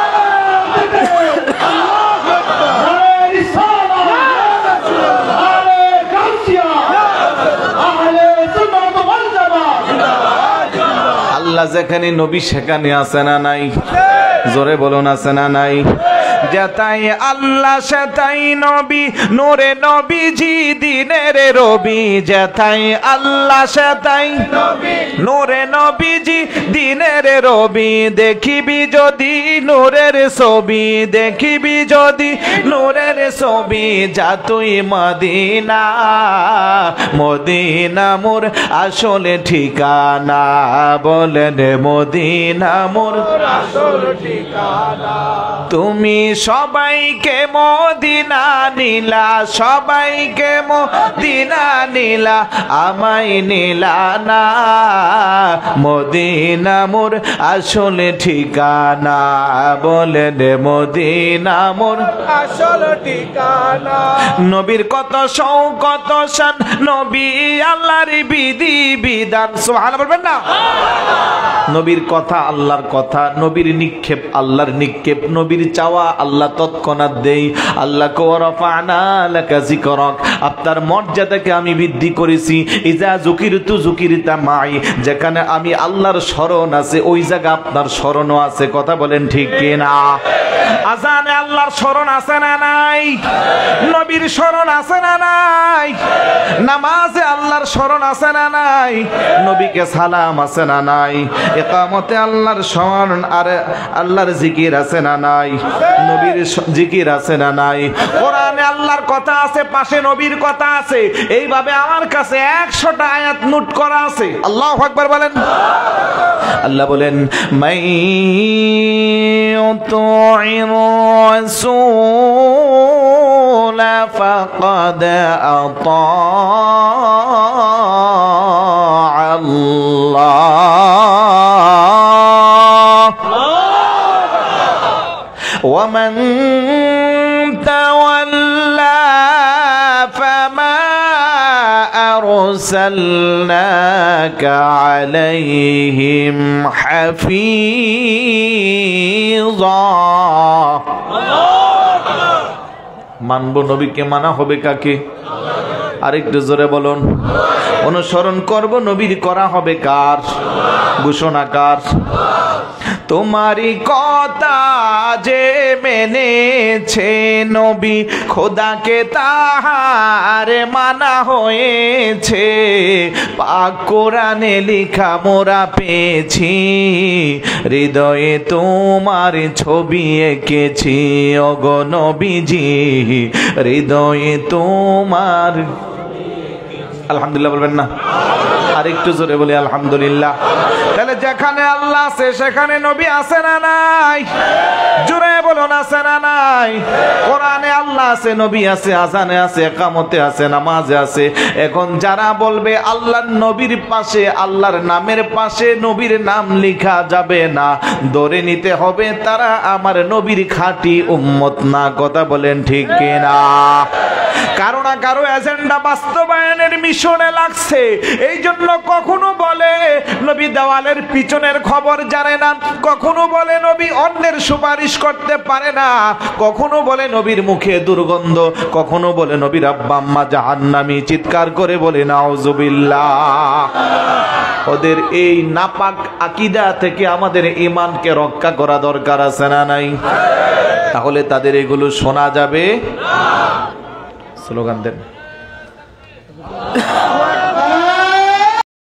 আল্লাহ যেখানে নবী সেখানে আছে না নাই? জোরে বলুন, আছে না নাই? যেতাই আল্লাহ সেতাই নবী, নূরে নবীজি দিনের রবি। যেতাই আল্লাহ সেতাই নূরে নবীজি দিনের রবি। দেখিবি যদি নূরের ছবি, দেখিবি যদি নূরের ছবি। যা তুই মদিনা, মদিনা মোর আসলে ঠিকানা। বলেন মদিনা মোর আসল ঠিকানা। তুমি সবাইকে মদিনা নিলা, সবাইকে মদিনা নিলা, আমায় নিলা না। মদিনা মোর আসলে ঠিকানা। বলেন মদিনা মোর আসল ঠিকানা। নবীর কত শৌকত শান, নবী আল্লাহর বিধি বিধান। সুবহানাল্লাহ বলবেন না? নবীর কথা আল্লাহর কথা, নবীর নিক্ষেপ আল্লাহর নিক্ষেপ, নবীর চাওয়া আল্লাহ তৎক্ষণাৎ দেই। আল্লাহ কো রাফা'না লাকা যিকরাক, আপনার মর্যাদাকে আমি বৃদ্ধি করেছি। ইজা যুকিরতু যুকিরতা মাই, যেখানে আমি আল্লাহর স্মরণ আছে ওই জায়গা আপনার স্মরণও আছে। কথা বলেন ঠিক কি না? আজানে আল্লাহর স্মরণ আছে না নাই? নবীর স্মরণ আছে না নাই? নামাজে আল্লাহর স্মরণ আছে না নাই? নবীকে সালাম আছে না নাই? ইকামতে আল্লাহর স্মরণ আর আল্লাহর জিকির আছে না নাই? নবীর জিকির আছে না নাই? কোরআনে আল্লাহর কথা আছে, পাশে নবীর কথা আছে। এইভাবে আমার কাছে একশোটা আয়াত নোট করা আছে। আল্লাহু আকবার বলেন। আল্লাহ বলেন, মাই ইউতি'র রাসূল ফাকাদ আতা আল্লাহ ওয়া মান তাওয়াল্লা ফামা আরসালনাকা আলাইহিম হাফিযা। মানব নবীকে, মানা হবে কাকে? আরেকটু জোরে বলুন। অনুসরণ করব নবীর, করা হবে কার? ঘোষণা কার? তোমারই কথা যে মেনেছে নবী, খোদাকে তাহার মানা হয়েছে। পাক কোরআনে লেখা মোরা পেয়েছি, হৃদয়ে তোমার ছবি এঁকেছি। ওগো নবীজি, হৃদয়ে তোমার। আলহামদুলিল্লাহ বলবেন না? আর একটু জোরে বলি আলহামদুলিল্লাহ। তাহলে যেখানে আল্লাহ আছে সেখানে নবী আছে না নাই? জোরে বলুন আছে না নাই? কোরআনে আল্লাহ আছে, নবী আছে, আজানে আছে, একামতে আছে, নামাজে আছে। এখন যারা বলবে আল্লাহর নবীর পাশে, আল্লাহর নামের পাশে নবীর নাম লেখা যাবে না, ধরে নিতে হবে তারা আমার নবীর খাঁটি উম্মত না। কথা বলেন ঠিক কিনা? কারো না কারো এজেন্ডা বাস্তবায়নের মিশনে লাগছে। এই জন্য কখনো বলে নবী দেওয়ালের পিছনের খবর জানে না, কখনো বলে নবী অন্যের সুপারিশ করতে পারে না, কখনো বলে নবীর মুখে দুর্গন্ধ, কখনো বলে নবীর আব্বা আম্মা জাহান্নামী। চিৎকার করে বলে নাউজুবিল্লাহ। ওদের এই নাপাক আকীদা থেকে আমাদের ঈমানকে রক্ষা করা দরকার আছে না নাই? তাহলে তাদের এগুলো শোনা যাবে না। স্লোগান দেন।